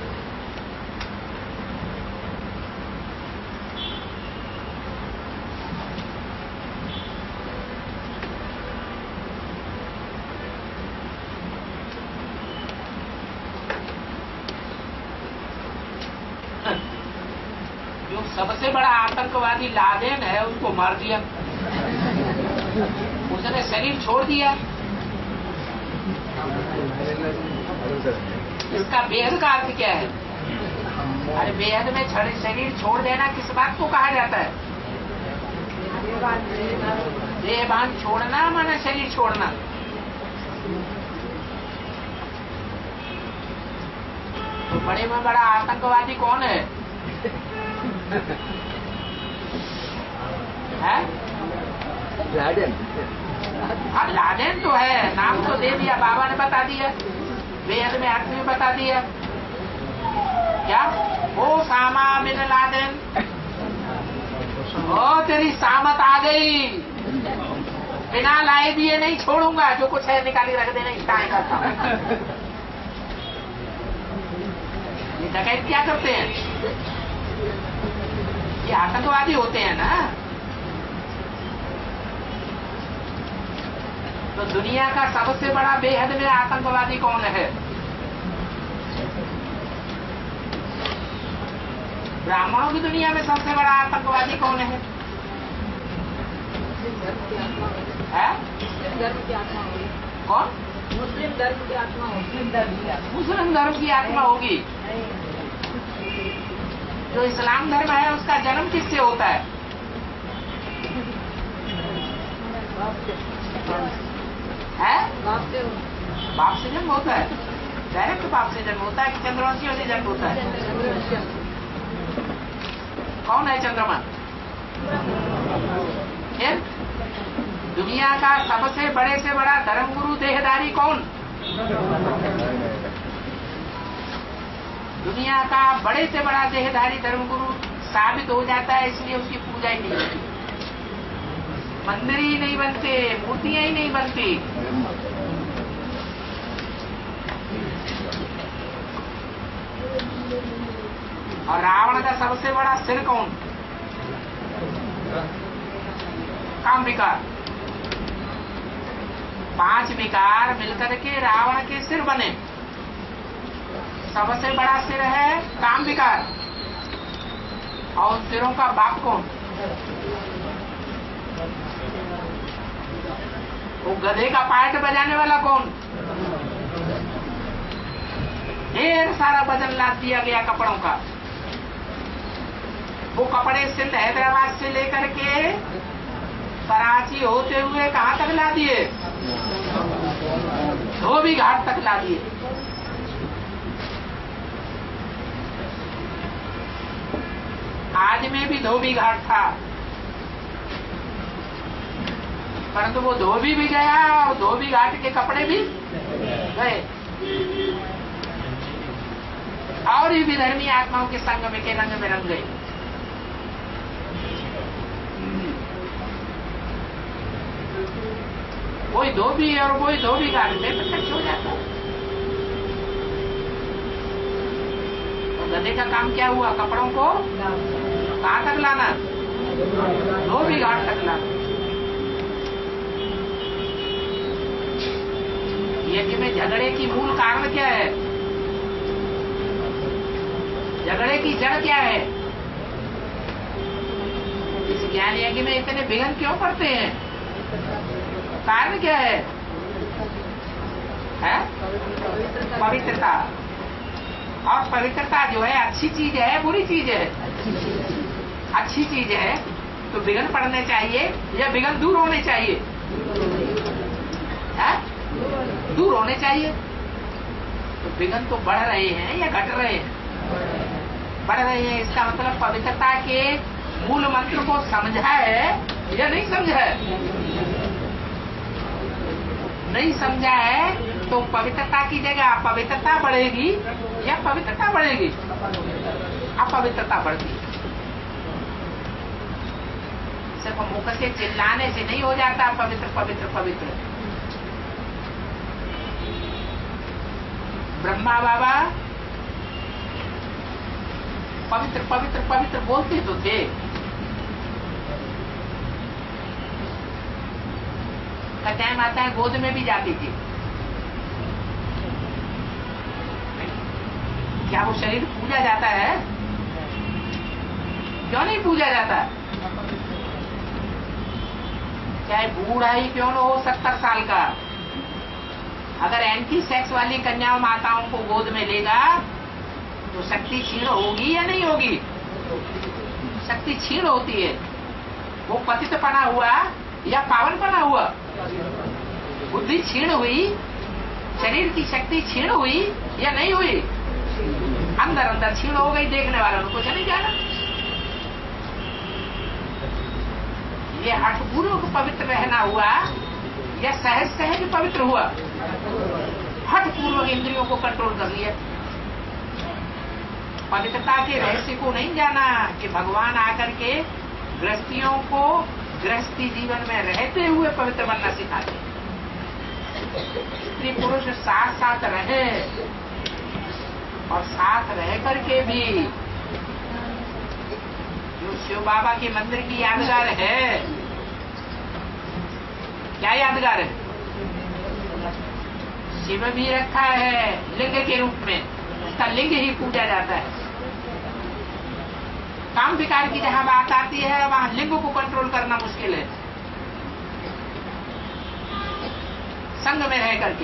जो सबसे बड़ा आतंकवादी लादेन है उसको मार दिया, उसने शरीर छोड़ दिया। इसका बेहद का अर्थ क्या है? अरे बेहद में शरीर छोड़ देना किस बात को कहा जाता है? देहभान छोड़ना माना शरीर छोड़ना। तो बड़े में बड़ा आतंकवादी कौन है? लादेन। हाँ लादेन तो है, नाम तो दे दिया, बाबा ने बता दिया, वेद में अर्थ भी बता दिया। क्या? ओ सामा बिन लादेन, ओ तेरी सामत आ गई, बिना लाए दिए नहीं छोड़ूंगा, जो कुछ है निकाली रख देना, इतना करता हूँ। ये डकैत क्या करते हैं? ये आतंकवादी होते हैं ना। तो दुनिया का सबसे बड़ा बेहद में आतंकवादी कौन है? ब्राह्मणों की दुनिया में सबसे बड़ा आतंकवादी कौन है? मुस्लिम धर्म की आत्मा होगी। कौन? मुस्लिम धर्म की आत्मा होगी। मुस्लिम धर्म की आत्मा होगी। जो इस्लाम धर्म है उसका जन्म किससे होता है? है? बाप से जन्म होता है? डायरेक्ट बाप से जन्म होता है कि चंद्रवंशियों से जन्म होता है? कौन है चंद्रमा? फिर दुनिया का सबसे बड़े से बड़ा धर्मगुरु देहधारी कौन? दुनिया का बड़े से बड़ा देहधारी धर्मगुरु साबित हो जाता है, इसलिए उसकी पूजा ही नहीं होती, मंदिर ही नहीं बनते, मूर्तियां ही नहीं बनती। और रावण का सबसे बड़ा सिर कौन? काम विकार। 5 विकार मिलकर के रावण के सिर बने। सबसे बड़ा सिर है काम विकार, और सिरों का बाप कौन? वो गधे का पार्ट बजाने वाला कौन? ढेर सारा वजन लाद दिया गया कपड़ों का। वो कपड़े सिंध हैदराबाद से लेकर के कराची होते हुए कहां तक ला दिए? धोबी घाट तक ला दिए। आज में भी धोबी घाट था, परंतु वो धोबी भी गया और धोबी घाट के कपड़े भी गए, और ये विधर्मी आत्माओं के संग में के रंग में रंग गए। कोई धोबी और कोई धोबी घाट में प्रत्यक्ष हो जाता है। तो गधे का काम क्या हुआ? कपड़ों को कहां तक लाना? धोबी घाट तक लाना। यज्ञ में झगड़े की मूल कारण क्या है? झगड़े की जड़ क्या है? इस ज्ञान यज्ञ में इतने विघ्न क्यों पड़ते हैं? कारण क्या है? पवित्रता। और पवित्रता जो है अच्छी चीज है बुरी चीज है? अच्छी चीज है, तो विघ्न पड़ने चाहिए या विघ्न दूर होने चाहिए? है? दूर होने चाहिए। तो विघ्न तो बढ़ रहे हैं या घट रहे हैं? बढ़ रहे हैं। इसका मतलब पवित्रता के मूल मंत्र को समझा है या नहीं समझा है? नहीं समझा है तो पवित्रता की जगह अपवित्रता बढ़ेगी या पवित्रता बढ़ेगी? अपवित्रता बढ़ती। सिर्फ मुख से चिल्लाने से नहीं हो जाता पवित्र पवित्र पवित्र। ब्रह्मा बाबा पवित्र पवित्र पवित्र बोलते तो थे, का टाइम आता है गोद में भी जाती थी। क्या वो शरीर पूजा जाता है? क्यों नहीं पूजा जाता? चाहे बूढ़ा ही क्यों न हो 70 साल का, अगर एंटी सेक्स वाली कन्याओं माताओं को गोद में लेगा तो शक्ति क्षीण होगी या नहीं होगी? शक्ति क्षीण होती है। वो पतित पना हुआ या पावन पना हुआ? बुद्धि क्षीण हुई, शरीर की शक्ति क्षीण हुई या नहीं हुई? अंदर अंदर क्षीण हो गई, देखने वालों को कुछ नहीं जाना। ये हठपूर्वक पवित्र रहना हुआ या सहज सहज पवित्र हुआ? हठपूर्वक इंद्रियों को कंट्रोल कर लिया। पवित्रता के रहस्य को नहीं जाना कि भगवान आकर के गृहस्थियों को गृहस्थी जीवन में रहते हुए पवित्र बनना सिखाते। स्त्री पुरुष साथ साथ रहे और साथ रह करके भी जो शिव बाबा के मंदिर की यादगार है, क्या यादगार है? शिव भी रखा है लिंग के रूप में, उसका लिंग ही पूजा जाता है। काम विकार की जहां बात आती है वहां लिंग को कंट्रोल करना मुश्किल है, संग में रह करके।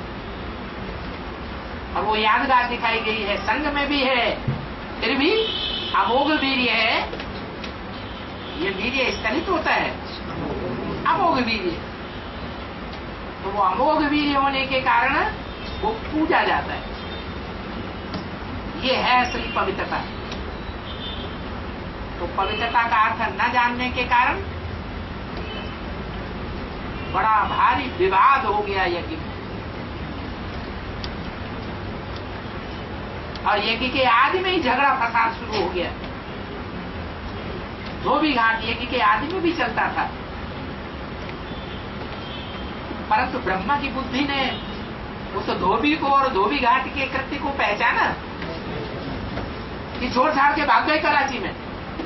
और वो यादगार दिखाई गई है, संग में भी है, फिर भी अमोघ वीर्य है। ये वीर्य स्खलित होता है, अमोघ वीर्य। तो वो अमोघ वीर्य होने के कारण वो पूजा जाता है। ये है असली पवित्रता। तो पवित्रता का अर्थ न जानने के कारण बड़ा भारी विवाद हो गया यज्ञ में। और यज्ञ के आदि में ही झगड़ा फसाद शुरू हो गया। धोबी घाट यज्ञ के आदि में भी चलता था, परंतु ब्रह्मा की बुद्धि ने उस धोबी को और धोबी घाट के कृत्य को पहचाना कि छोड़ छाड़ के भाग गए कराची में,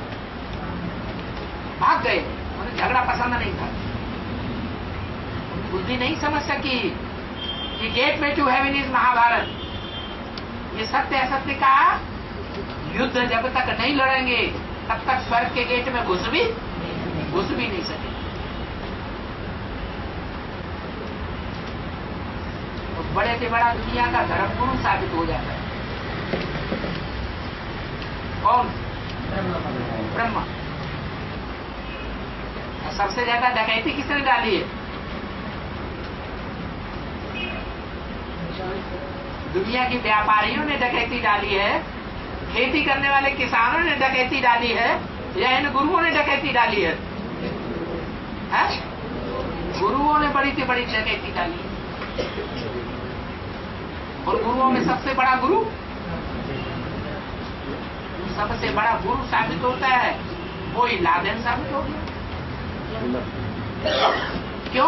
भाग गए। उन्हें झगड़ा पसंद नहीं था। बुद्धि नहीं समझ सकी कि gate way to heaven is Mahabharat. ये सत्य असत्य का युद्ध जब तक नहीं लड़ेंगे तब तक स्वर्ग के गेट में घुस भी नहीं सके। तो बड़े से बड़ा दुनिया का धर्म गुरु साबित हो जाता है। कौन? ब्रह्मा। सबसे ज्यादा डकैती किसने डाली है? दुनिया की व्यापारियों ने डकैती डाली है, खेती करने वाले किसानों ने डकैती डाली है, या इन गुरुओं ने डकैती डाली है? गुरुओं ने बड़ी से बड़ी डकैती डाली है। और गुरुओं में सबसे बड़ा गुरु, सबसे बड़ा गुरु साबित होता है वो ही लादेन साबित हो गया। क्यों?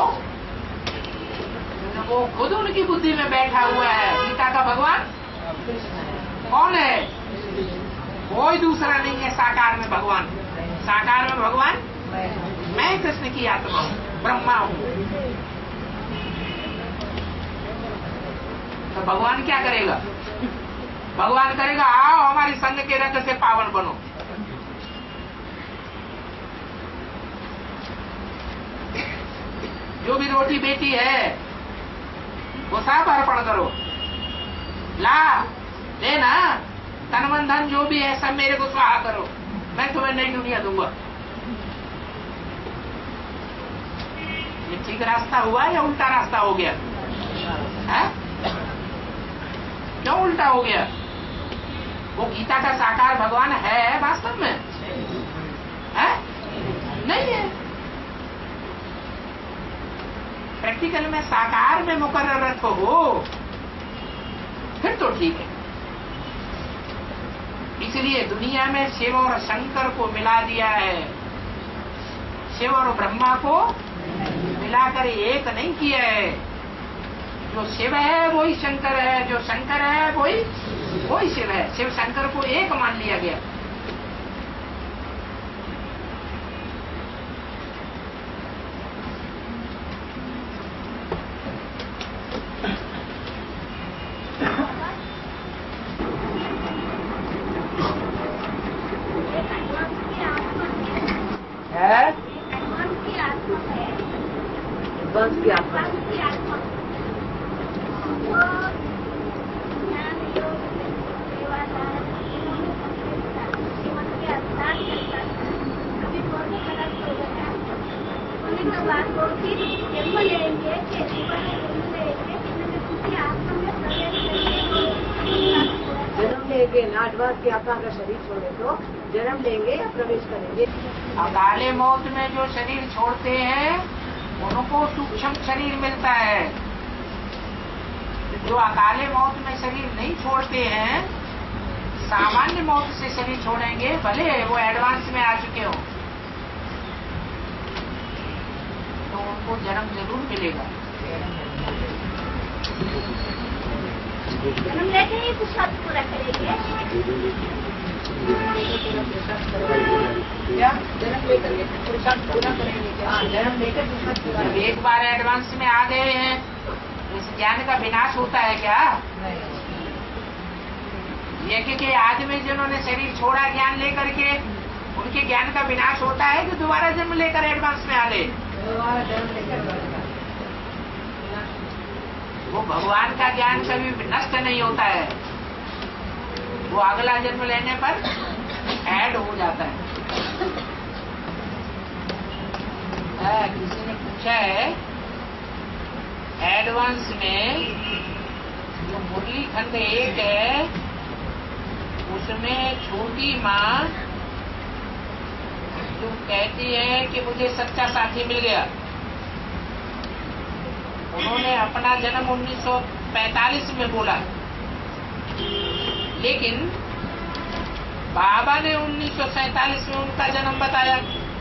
वो खुद उनकी बुद्धि में बैठा हुआ है। गीता का भगवान कौन है? कोई दूसरा नहीं है साकार में भगवान। साकार में भगवान मैं कृष्ण की आत्मा हूँ, ब्रह्मा हूँ। तो भगवान क्या करेगा? भगवान करेगा आओ हमारी संग के रंग से पावन बनो। जो भी रोटी बेटी है वो सब अर्पण करो, ला लेना, तन मन धन जो भी है सब मेरे को स्वाहा करो, मैं तुम्हें नई दुनिया दूंगा। ये ठीक रास्ता हुआ या उल्टा रास्ता हो गया? है? क्यों उल्टा हो गया? वो गीता का साकार भगवान है वास्तव में? है? नहीं है। प्रैक्टिकल में साकार में मुकर्रर हो फिर तो ठीक है। इसलिए दुनिया में शिव और शंकर को मिला दिया है। शिव और ब्रह्मा को मिलाकर एक नहीं किया है। जो शिव है वही शंकर है, जो शंकर है वही शिव है। शिव शंकर को एक मान लिया गया। नाटवास की आत्मा का शरीर छोड़े तो जन्म लेंगे या प्रवेश करेंगे? अकाले मौत में जो शरीर छोड़ते हैं उनको सूक्ष्म शरीर मिलता है। जो अकाले मौत में शरीर नहीं छोड़ते हैं, सामान्य मौत से शरीर छोड़ेंगे, भले वो एडवांस में आ चुके हो, तो उनको जन्म जरूर मिलेगा। जन्म लेके ही पुरुषार्थ पूरा करेंगे। क्या जन्म लेकर पुरुषार्थ पूरा करेंगे? क्या जन्म लेकर पुरुषार्थ पूरा? एक बार एडवांस में आ गए हैं, इस ज्ञान का विनाश होता है क्या? यज्ञ के आदि में जिन्होंने शरीर छोड़ा ज्ञान लेकर के, उनके ज्ञान का विनाश होता है कि दोबारा जन्म लेकर एडवांस में आ गए? दोबारा जन्म लेकर। वो भगवान का ज्ञान कभी नष्ट नहीं होता है, वो अगला जन्म लेने पर ऐड हो जाता है। किसी ने पूछा है एडवांस में जो मुरली खंड 1 है उसमें छोटी माँ जो कहती है कि मुझे सच्चा साथी मिल गया। उन्होंने अपना जन्म 1945 में बोला, लेकिन बाबा ने 1947 में उनका जन्म बताया।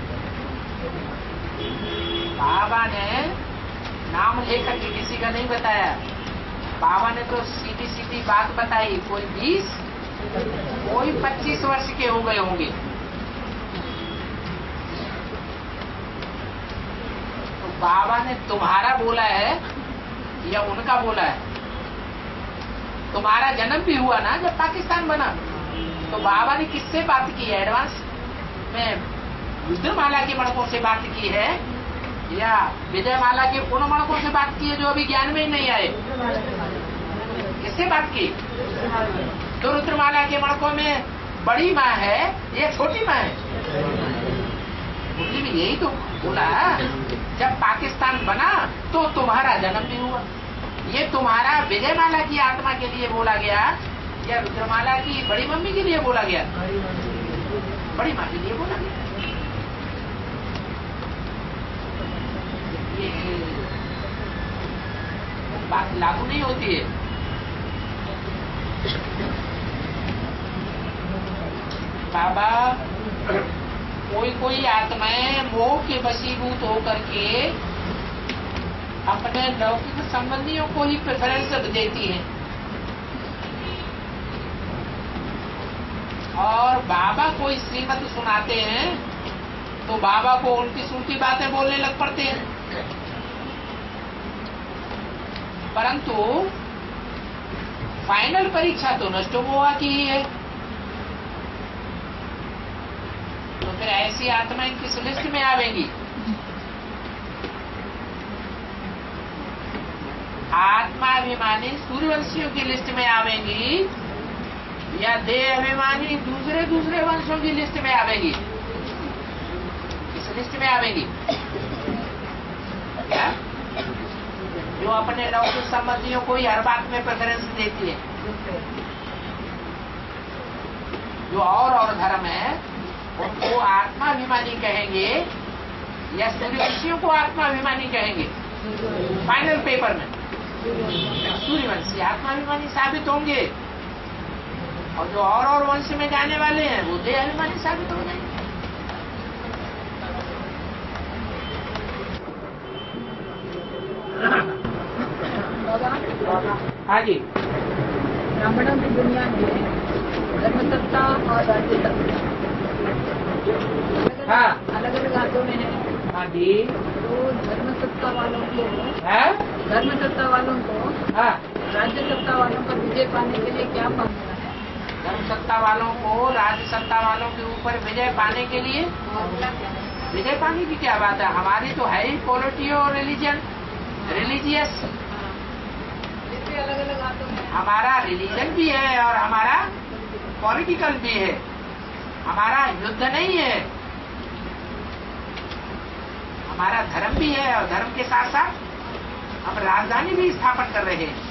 बाबा ने नाम लेकर के किसी का नहीं बताया। बाबा ने तो सीधी सीधी बात बताई, कोई 20 कोई 25 वर्ष के हो गए होंगे। तो बाबा ने तुम्हारा बोला है या उनका बोला है? तुम्हारा जन्म भी हुआ ना जब पाकिस्तान बना, तो बाबा ने किससे बात की है? एडवांस में रुद्रमाला के मणकों से बात की है या विजयमाला के उन मणकों से बात की है जो अभी ज्ञान में ही नहीं आए? किससे बात की? तो रुद्रमाला के मणकों में बड़ी माँ है या छोटी माँ है? मुरली भी यही तो बोला, जब पाकिस्तान बना तो तुम्हारा जन्म भी हुआ। ये तुम्हारा विजयमाला की आत्मा के लिए बोला गया या रुद्रमाला की बड़ी मम्मी के लिए बोला गया? बड़ी माँ के लिए बोला गया। ये बात लागू नहीं होती है। बाबा कोई आत्माएं मोह के वशीभूत होकर के अपने लौकिक संबंधियों को ही प्रेफरेंस देती हैं, और बाबा कोई श्रीमत सुनाते हैं तो बाबा को उल्टी सुल्टी बातें बोलने लग पड़ते हैं। परंतु फाइनल परीक्षा तो नष्टोमोहा की ही है। तो फिर ऐसी आत्माएं किस लिस्ट में आवेंगी? आत्माभिमानी सूर्यवंशियों की लिस्ट में आवेंगी या देह अभिमानी दूसरे वंशों की लिस्ट में आवेंगी? किस लिस्ट में आवेंगी? क्या? जो अपने लौकिक संबंधियों को ही हर बात में प्रेफरेंस देती है। जो और धर्म है उनको आत्माभिमानी कहेंगे या सूर्यवंशियों को आत्माभिमानी कहेंगे? फाइनल पेपर में सूर्यवंशी आत्माभिमानी साबित होंगे, और जो और वंश में जाने वाले हैं वो देह अभिमानी साबित हो जाएंगे। हाँ जी। ब्राह्मणों की दुनिया में धर्मसत्ता और राज्य सत्ता हाँ अलग अलग हाथों में है। हाँ जी। तो धर्मसत्ता वालों को हाँ हाँ राज्य सत्ता वालों पर विजय पाने के लिए क्या फॉर्मूला है? धर्म सत्ता वालों को राज्य सत्ता वालों के ऊपर विजय पाने के लिए फॉर्मूला क्या है? विजय पाने की क्या बात है? हमारी तो है ही पॉलिटी और रिलीजियस। अलग अलग हाथों में हमारा रिलीजन भी है और हमारा पॉलिटिकल भी है। हमारा युद्ध नहीं है, हमारा धर्म भी है, और धर्म के साथ साथ हम राजधानी भी स्थापन कर रहे हैं।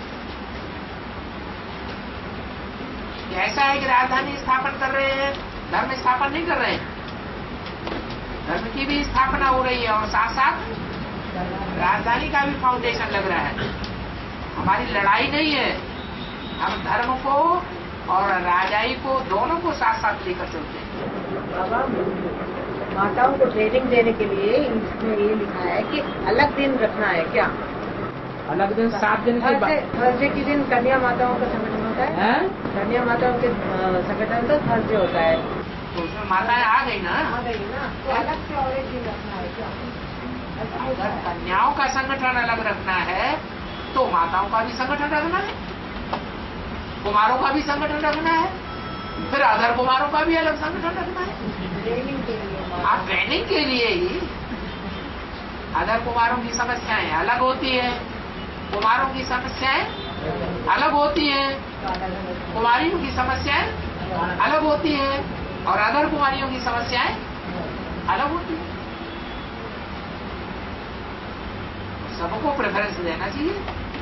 ऐसा है कि राजधानी स्थापन कर रहे हैं, धर्म स्थापन नहीं कर रहे हैं। धर्म की भी स्थापना हो रही है और साथ साथ राजधानी का भी फाउंडेशन लग रहा है। हमारी लड़ाई नहीं है, हम धर्म को और राजाई को दोनों को साथ साथ लेकर चलते हैं। बाबा माताओं को ट्रेनिंग देने के लिए इसमें ये लिखा है कि अलग दिन रखना है क्या? अलग दिन 7 दिन के बाद थर्सडे के दिन कन्या माताओं का संगठन होता है। कन्या माताओं के संगठन तो थर्सडे होता है, तो उसमें माताएं आ गई ना। तो अलग से और एक दिन रखना है क्या? अगर कन्याओं का संगठन अलग रखना है तो माताओं का भी संगठन रखना है, कुमारों का भी संगठन रखना है, फिर अदर कुमारों का भी अलग संगठन रखना है। ट्रेनिंग के लिए आप ट्रेनिंग के लिए ही अदर कुमारों की समस्याएं अलग होती है, कुमारों की समस्याएं अलग होती हैं, कुमारियों की समस्याएं अलग होती हैं, और अदर कुमारियों की समस्याएं अलग होती हैं। सबको प्रेफरेंस देना चाहिए।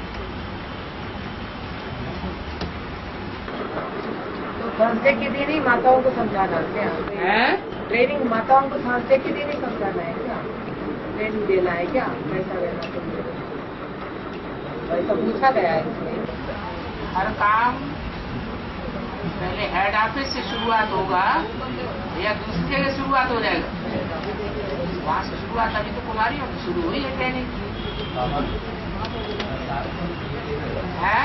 तो थर्सडे के दिन ही माताओं को समझाना क्या है? ट्रेनिंग माताओं को थर्सडे के दिन ही समझाना है क्या? ट्रेनिंग देना है क्या? कैसा रहना चाहिए वैसा पूछा गया है इसमें। हर काम पहले हेड ऑफिस से शुरुआत होगा या दूसरी जगह शुरुआत हो जाएगा? वहाँ से शुरुआत अभी तो कुमारियों की शुरू हुई है ट्रेनिंग है।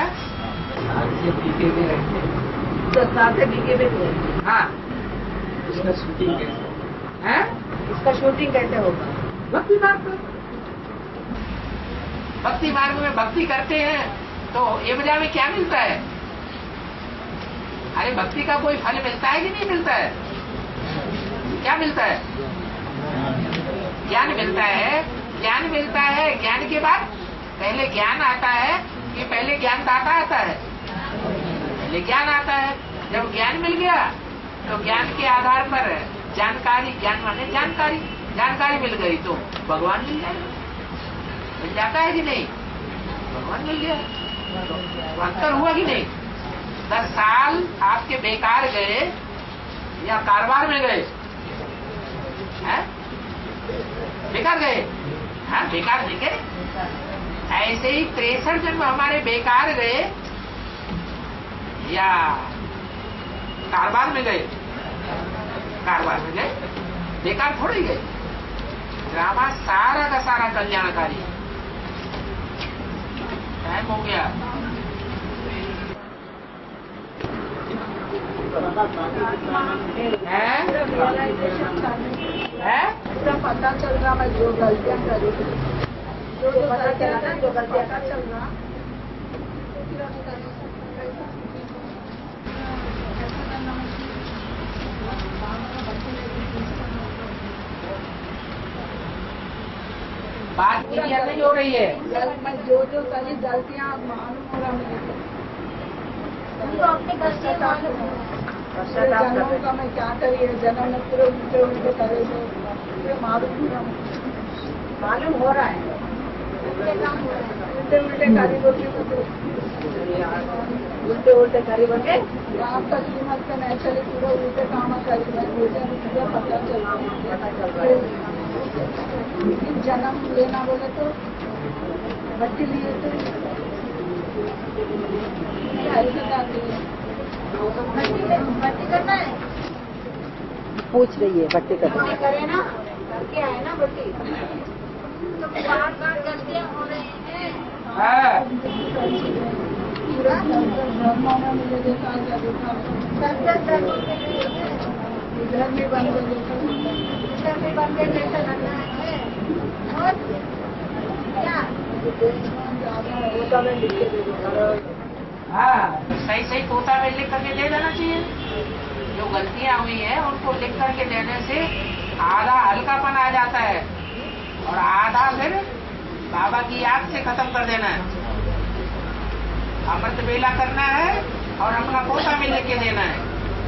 साथ से बीके में हाँ, इसका शूटिंग कैसे? है इसका शूटिंग कैसे होगा? भक्ति मार्ग में। भक्ति मार्ग में भक्ति करते हैं तो ये बजा में क्या मिलता है? अरे भक्ति का कोई फल मिलता है कि नहीं मिलता है? क्या मिलता है? ज्ञान मिलता है। ज्ञान मिलता है। ज्ञान के बाद पहले ज्ञान आता है कि पहले ज्ञानदाता आता है? पहले ज्ञान आता है। जब ज्ञान मिल गया तो ज्ञान के आधार पर जानकारी, ज्ञान माने जानकारी, जानकारी मिल गई तो भगवान मिल जाएगा। मिल जाता है कि नहीं? भगवान मिल गया। अंतर हुआ कि नहीं? 10 साल आपके बेकार गए या कारोबार में गए? हैं? बेकार गए? हाँ, बेकार नहीं गए। ऐसे ही 63 जन्म हमारे बेकार गए या कारोबार में गए? कारोबार में गए, बेकार थोड़ी गए। ड्रामा सारा का सारा कल्याणकारी। टाइम हो गया। है? पता चल रहा मैं जो गलतियाँ करी जो पता चला ना जो गलतियाँ का चल रहा बात क्लियर नहीं हो रही है। मैं जो करी गलतियाँ मालूम हो रहा मुझे उनको अपनी गलतियाँ मालूम हो। जन्मों का मैं क्या करी है जन्म में पूरे उल्टे उल्टे करे पूरे मालूम हो रहा है उल्टे उल्टे करी बोलती उल्टे उल्टे करी बोले आपका कीमत का नहीं चले पूरे उल्टे काम करी मुझे पता चल रहा है। जन्म लेना बोले तो बच्चे लिए तो ऐसे जाती है भर्ती करना है। पूछ रही है बट्टी करना करे ना करके आए ना बच्ची तो बार गलतियाँ हो रही हैं। हाँ, पूरा धर्मों में मुझे देखा देखा इधर भी बन गए इधर भी बंदे जैसा लगना है। और क्या ज्यादा में लिख के दे दो हाँ, सही सही तोता में लिख करके दे देना चाहिए। जो गलतियां हुई है उनको लिख करके देने से आधा हल्कापन आ जाता है और आधा फिर बाबा की याद से खत्म कर देना है। अमृत बेला करना है और अपना पोता में लिख के देना है।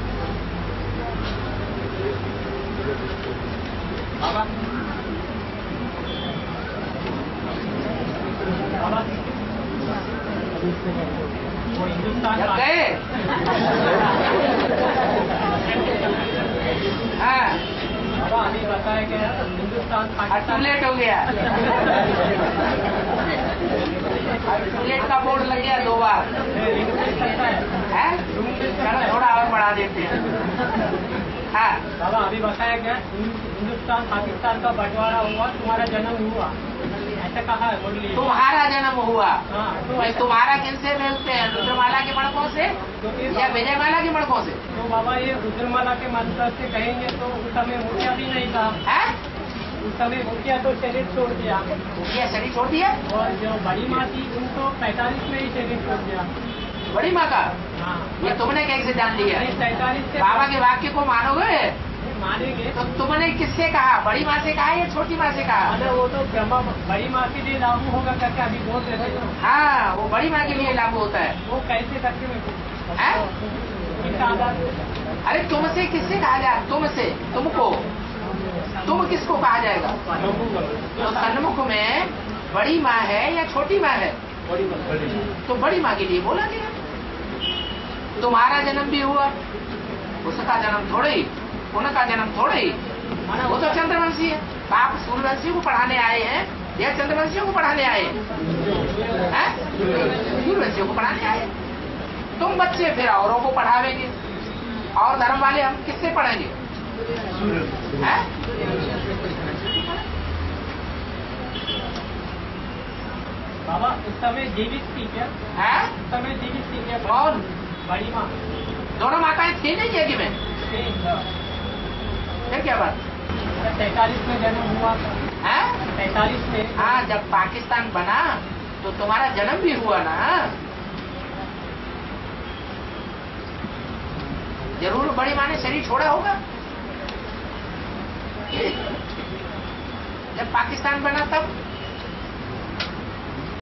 जब गए हाँ, अभी बताया गया हिंदुस्तान लेट हो गया। लेट का बोर्ड लग गया 2 बार है। चलो थोड़ा और बढ़ा देते हैं। हाँ, बाबा अभी बताया गया हिंदुस्तान पाकिस्तान का बंटवारा हुआ, तुम्हारा जन्म हुआ, ऐसा कहा है बोलिए। तुम्हारा जन्म हुआ। हाँ, तो भाई तुम्हारा किनसे मिलते हैं? रुद्रमाला के मणकों से या विजयमाला के मणकों से? तो बाबा ये रुद्रमाला के मंत्र से कहेंगे तो उस समय मुखिया भी नहीं था। है? उस समय मुखिया तो शरीर छोड़ दिया ये शरीर छोड़ दिया। और जो बड़ी माँ थी उनको 45 में ही शरीर छोड़ दिया। बड़ी माँ का हाँ, ये तुमने कैसे जान लिया? 45 से बाबा के वाक्य को मानोगे मानेंगे। तो तुमने किससे कहा? बड़ी माँ से कहा या छोटी माँ से कहा? अरे वो तो ब्रह्मा बड़ी माँ के लिए लागू होगा करके अभी बोल रहे थे। हाँ, वो बड़ी माँ के लिए लागू होता है। वो कैसे करके मैं हैं? किसका आधार पे? अरे तुमसे किससे कहा जाए? तुमसे, तुमको, तुम किसको कहा जाएगा? तो सन्मुख में बड़ी माँ है या छोटी माँ है? तो बड़ी माँ के लिए बोला गया। तुम्हारा जन्म भी हुआ, उसका जन्म थोड़े ही, उनका जन्म थोड़े ही। वो तो चंद्रवंशी है। आप सूर्यवंशी को पढ़ाने आए हैं या चंद्रवंशियों को पढ़ाने आए हैं? सूर्यवंशियों को पढ़ाने आए। तुम बच्चे फिर औरों को पढ़ावेंगे, और धर्म वाले हम किससे पढ़ेंगे? हैं? बाबा उस समय जीवित थी क्या? हैं? उस समय जीवित थी क्या? कौन? बड़ी माँ। दोनों माताएं थी नहीं जगह में? फिर क्या बात? 43 में जन्म हुआ था। है? 43 में। हाँ, जब पाकिस्तान बना तो तुम्हारा जन्म भी हुआ ना। जरूर बड़ी माँ ने शरीर छोड़ा होगा। जब पाकिस्तान बना तब